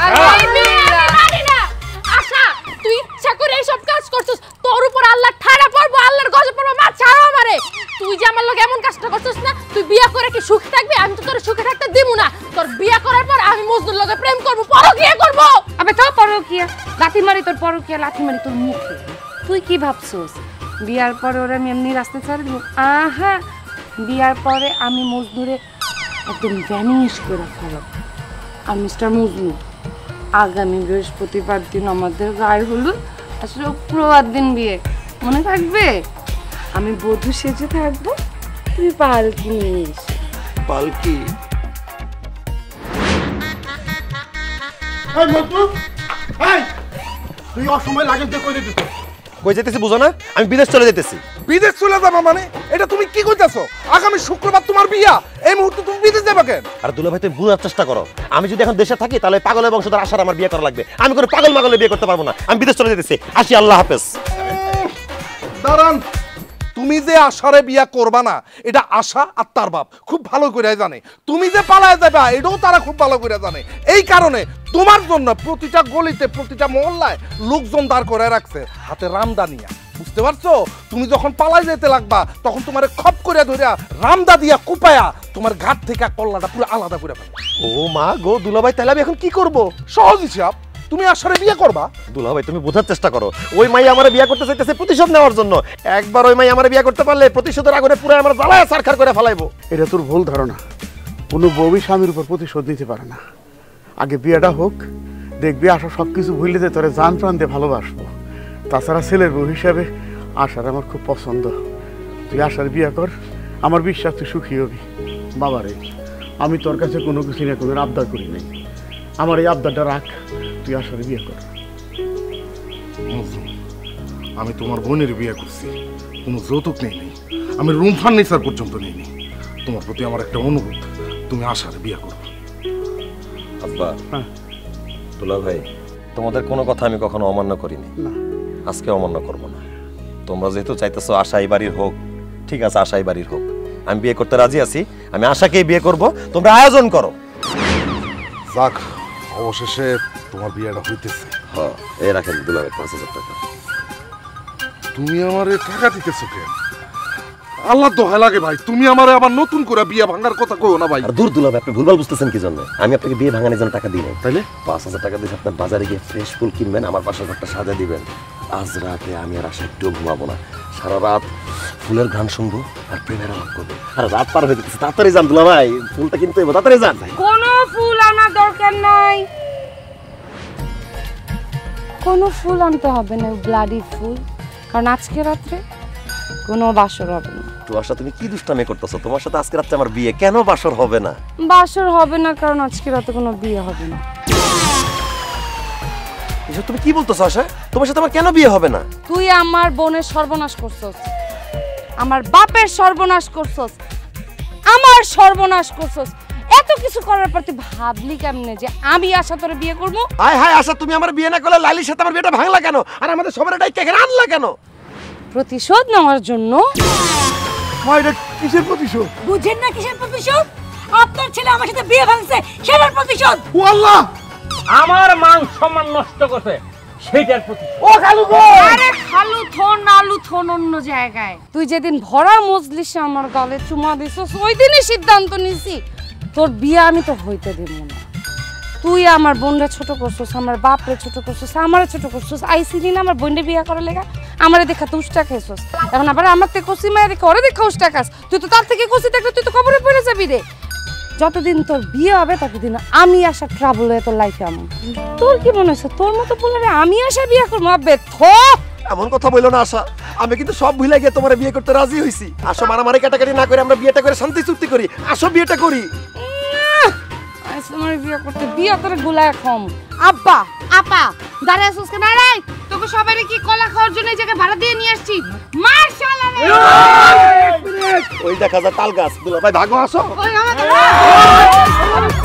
আশা, তুই ইচ্ছা করে এইসব কাজ করছিস, তোর উপর আল্লাহ ঠাড়া পড়বো, আল্লাহর গজব পড়বো। মা ছাড়ো আমারে, তুই যে আমার লগে এমন কাজটা করছিস না, তুই বিয়া করে কি সুখে থাকবি? আমি তো তোর সুখে থাকতে দিব না। তোর বিয়া করার পর আমি মজনুর লগে প্রেম করব, পরকিয়া করব। আবে তো পরকিয়া, লাথি মারি তোর পরকিয়া, লাথি মারি তোর মুখে। তুই কি ভাবছস বিয়ার পরে ওরা আমি এমনি রাস্তা ছাড়ে দিব? আহা, বিয়ার পরে আমি মজনুরে একদম ভ্যানিশ করে ফেলব। আর মিস্টার মজনু, আগামী বৃহস্পতিবার দিন আমাদের গায়ে হলুদ, আসলে শুক্রবার দিন বিয়ে, মনে থাকবে? আমি বধূ সেজে থাকবো, তুই পালকি নিস। পালকি? এই মজনু, এই তুই অসময় লাগে যে কই দিতেছ? কই যেতেছি বুঝো না? আমি বিদেশ চলে যেতেছি। বিদেশ চলে যাবা মানে? এটা তুমি কি কইতাছো? আগামী শুক্রবার তোমার বিয়া, এই মুহূর্তে তুমি বিদেশ যাবা কেন? আর দুলা ভাই তুমি বুঝার চেষ্টা করো, আমি যদি এখন দেশে থাকি তাহলে পাগলের বংশধর আশার আমার বিয়ে করা লাগবে। আমি কোনো পাগল মাগলে বিয়ে করতে পারবো না। আমি বিদেশ চলে যেতেছি, আসি, আল্লাহ হাফেজ। দাঁড়ান, তুমি যে আশারে বিয়া করবা না এটা আশা আর তার বাপ খুব ভালো করে জানে। তুমি যে পালায় যাবা এটাও তারা খুব ভালো করে জানে। এই কারণে তোমার জন্য প্রতিটা গলিতে, প্রতিটা মহল্লায় লোকজন দাঁড় করে রাখছে হাতে রামদানিয়া। বুঝতে পারছো? তুমি যখন পালাই যেতে লাগবা তখন তোমার খপ করে ধরিয়া রামদা দিয়া কুপায়া তোমার ঘাট থেকে কল্লাটা পুরো আলাদা করে ফেলে। ও মা গো দুলাভাই, তাহলে আমি এখন কি করব? সহজ হিসাব, তুমি আসলে বিয়ে করবা। দুলাভাই তুমি বোঝার চেষ্টা করো, ওই মাই আমার বিয়ে করতে চাইতেছে প্রতিশোধ নেওয়ার জন্য। একবার ওই মাই আমার বিয়ে করতে পারলে প্রতিশোধের আগুনে পুরো আমার জ্বালায় সারখার করে ফেলাইবো। এটা তোর ভুল ধারণা। কোনো বউই স্বামীর উপর প্রতিশোধ নিতে পারে না। আগে বিয়েটা হোক, দেখবি আশা সব কিছু ভুলে দে, তোরে জান প্রাণ দিয়ে ভালোবাসবো। তাছাড়া ছেলের বউ হিসাবে আশার আমার খুব পছন্দ। তুই আশার বিয়ে কর, আমার বিশ্বাস তুই সুখী হবি। বাবারে, আমি তোর কাছে কোনো কিছু নিয়ে কোনো আবদার করি নাই, আমার এই আবদারটা রাখ, তুই আশার বিয়ে কর। আমি তোমার বোনের বিয়ে করছি, কোনো যৌতুক নেই নেই, আমি রুম ফার্নিচার পর্যন্ত নেই নি। তোমার প্রতি আমার একটা অনুরোধ, তুমি আশার বিয়ে করো। আব্বা, দুলা ভাই, তোমাদের কোনো কথা আমি কখনো অমান্য করিনি, আজকে অমান্য করব না। তোমরা যেহেতু চাইতেছো আশা এই বাড়ির হোক, ঠিক আছে, আশা এই বাড়ির হোক। আমি বিয়ে করতে রাজি আছি, আমি আশাকেই বিয়ে করব, তোমরা আয়োজন করো। যাক, অবশেষে তোমার বিয়েটা হইতেছে। হ্যাঁ, এই রাখেন দুলা ভাই পাঁচ হাজার টাকা। তুমি আমারে টাকা দিতেছো কেন? আল্লাহ দোহাই লাগে ভাই, তুমি আমারে আবার নতুন করে বিয়ে ভাঙার কথা কইও না ভাই। আর দূর দুলা ভাই, আপনি ভুলভাল বুঝতেছেন কি জন্য? আমি আপনাকে বিয়ে ভাঙানোর জন্য টাকা দিই নাই, তাইলে পাঁচ হাজার টাকা দিয়ে আপনার বাজারে গিয়ে ফ্রেশ ফুল কিনবেন, আমার পাশে একটা সাজা দিবেন। আজ রাতে আমি আর আশা একটু ঘুমাবো না, সারা রাত ফুলের গান শুনবো আর প্রেমের আলাপ করবো। আর রাত পার হয়ে যেতেছে, তাড়াতাড়ি যান দুলা ভাই, ফুলটা কিনতে হবে, তাড়াতাড়ি যান। কোনো ফুল আনার দরকার নাই, কোনো ফুল আনতে হবে না, ব্লাডি ফুল, কারণ আজকে রাত্রে কোনো বাসর হবে না। তো আশা, তুমি কি দুষ্টামি করতেছো? তোমার সাথে আজকে রাতে আমার বিয়ে, কেন বাসর হবে না? বাসর হবে না কারণ আজকে রাতে কোনো বিয়ে হবে না। এসব তুমি কি বলতেছো আশা? তোমার সাথে আমার কেন বিয়ে হবে না? তুই আমার বোনের সর্বনাশ করছস, আমার বাপের সর্বনাশ করছস, আমার সর্বনাশ করছস। এত কিছু করার পর তুই ভাবলি কেমনে যে আমি আশা তোরে বিয়ে করবো? হায় হায় আশা, তুমি আমার বিয়ে না করলে লাইলির সাথে আমার বিয়েটা ভাঙলা কেন? আর আমাদের সবার এটাই কেন আনলা কেন? প্রতিশোধ নেওয়ার জন্য। কিসের প্রতিশোধ? বুঝেন না কিসের প্রতিশোধ? আপনার ছেলে আমার সাথে বিয়ে ভাঙছে, সেটার প্রতিশোধ। ও আল্লাহ, আমার মান সম্মান নষ্ট করছে, সেটার প্রতিশোধ। ও খালু গো, আরে খালু থন আলু থন অন্য জায়গায়। তুই যেদিন ভরা মজলিসে আমার গালে চুমা দিছস, ওই দিনই সিদ্ধান্ত নিছি তোর বিয়ে আমি তো হইতে দেব না। তুই আমার বোনরে ছোট করছস, আমার বাপরে ছোট করছস, আমারে ছোট করছস, আইসিনি না আমার বোনরে বিয়ে করার লেগা। আমারে দেখা তুই উষ্টা খাইছস, এখন আবার আমার থেকে কষি মায়ের রেখে ওরে দেখা উষ্টা খাস। তুই তো তার থেকে কষি থাকলে তুই তো কবরে পড়ে যাবি রে। যতদিন তোর বিয়ে হবে ততদিন আমি আশা ট্রাবল হয়ে তোর লাইফে আমন। তোর কি মনে হচ্ছে তোর মতো বলে আমি আশা বিয়ে করবো? আবে থো, এমন কথা বললো না আশা, আমি কিন্তু সব ভুলে গিয়ে তোমার বিয়ে করতে রাজি হইছি। আসো, মারামারি কাটাকাটি না করে আমরা বিয়েটা করে শান্তি চুক্তি করি। আসো বিয়েটা করি। তোমার বিয়ে করতে বিয়ে করে গুলায় কম। আব্বা আপা দাঁড়ায় আসছিস কেন? রে তোকে সবাই কি কলা খাওয়ার জন্য এই জায়গায় ভাড়া দিয়ে নিয়ে আসছি? মার শালা রে। ওই দেখা যায় তাল গাছ। দুলা ভাই ভাগো, আসো। ওই আমাকে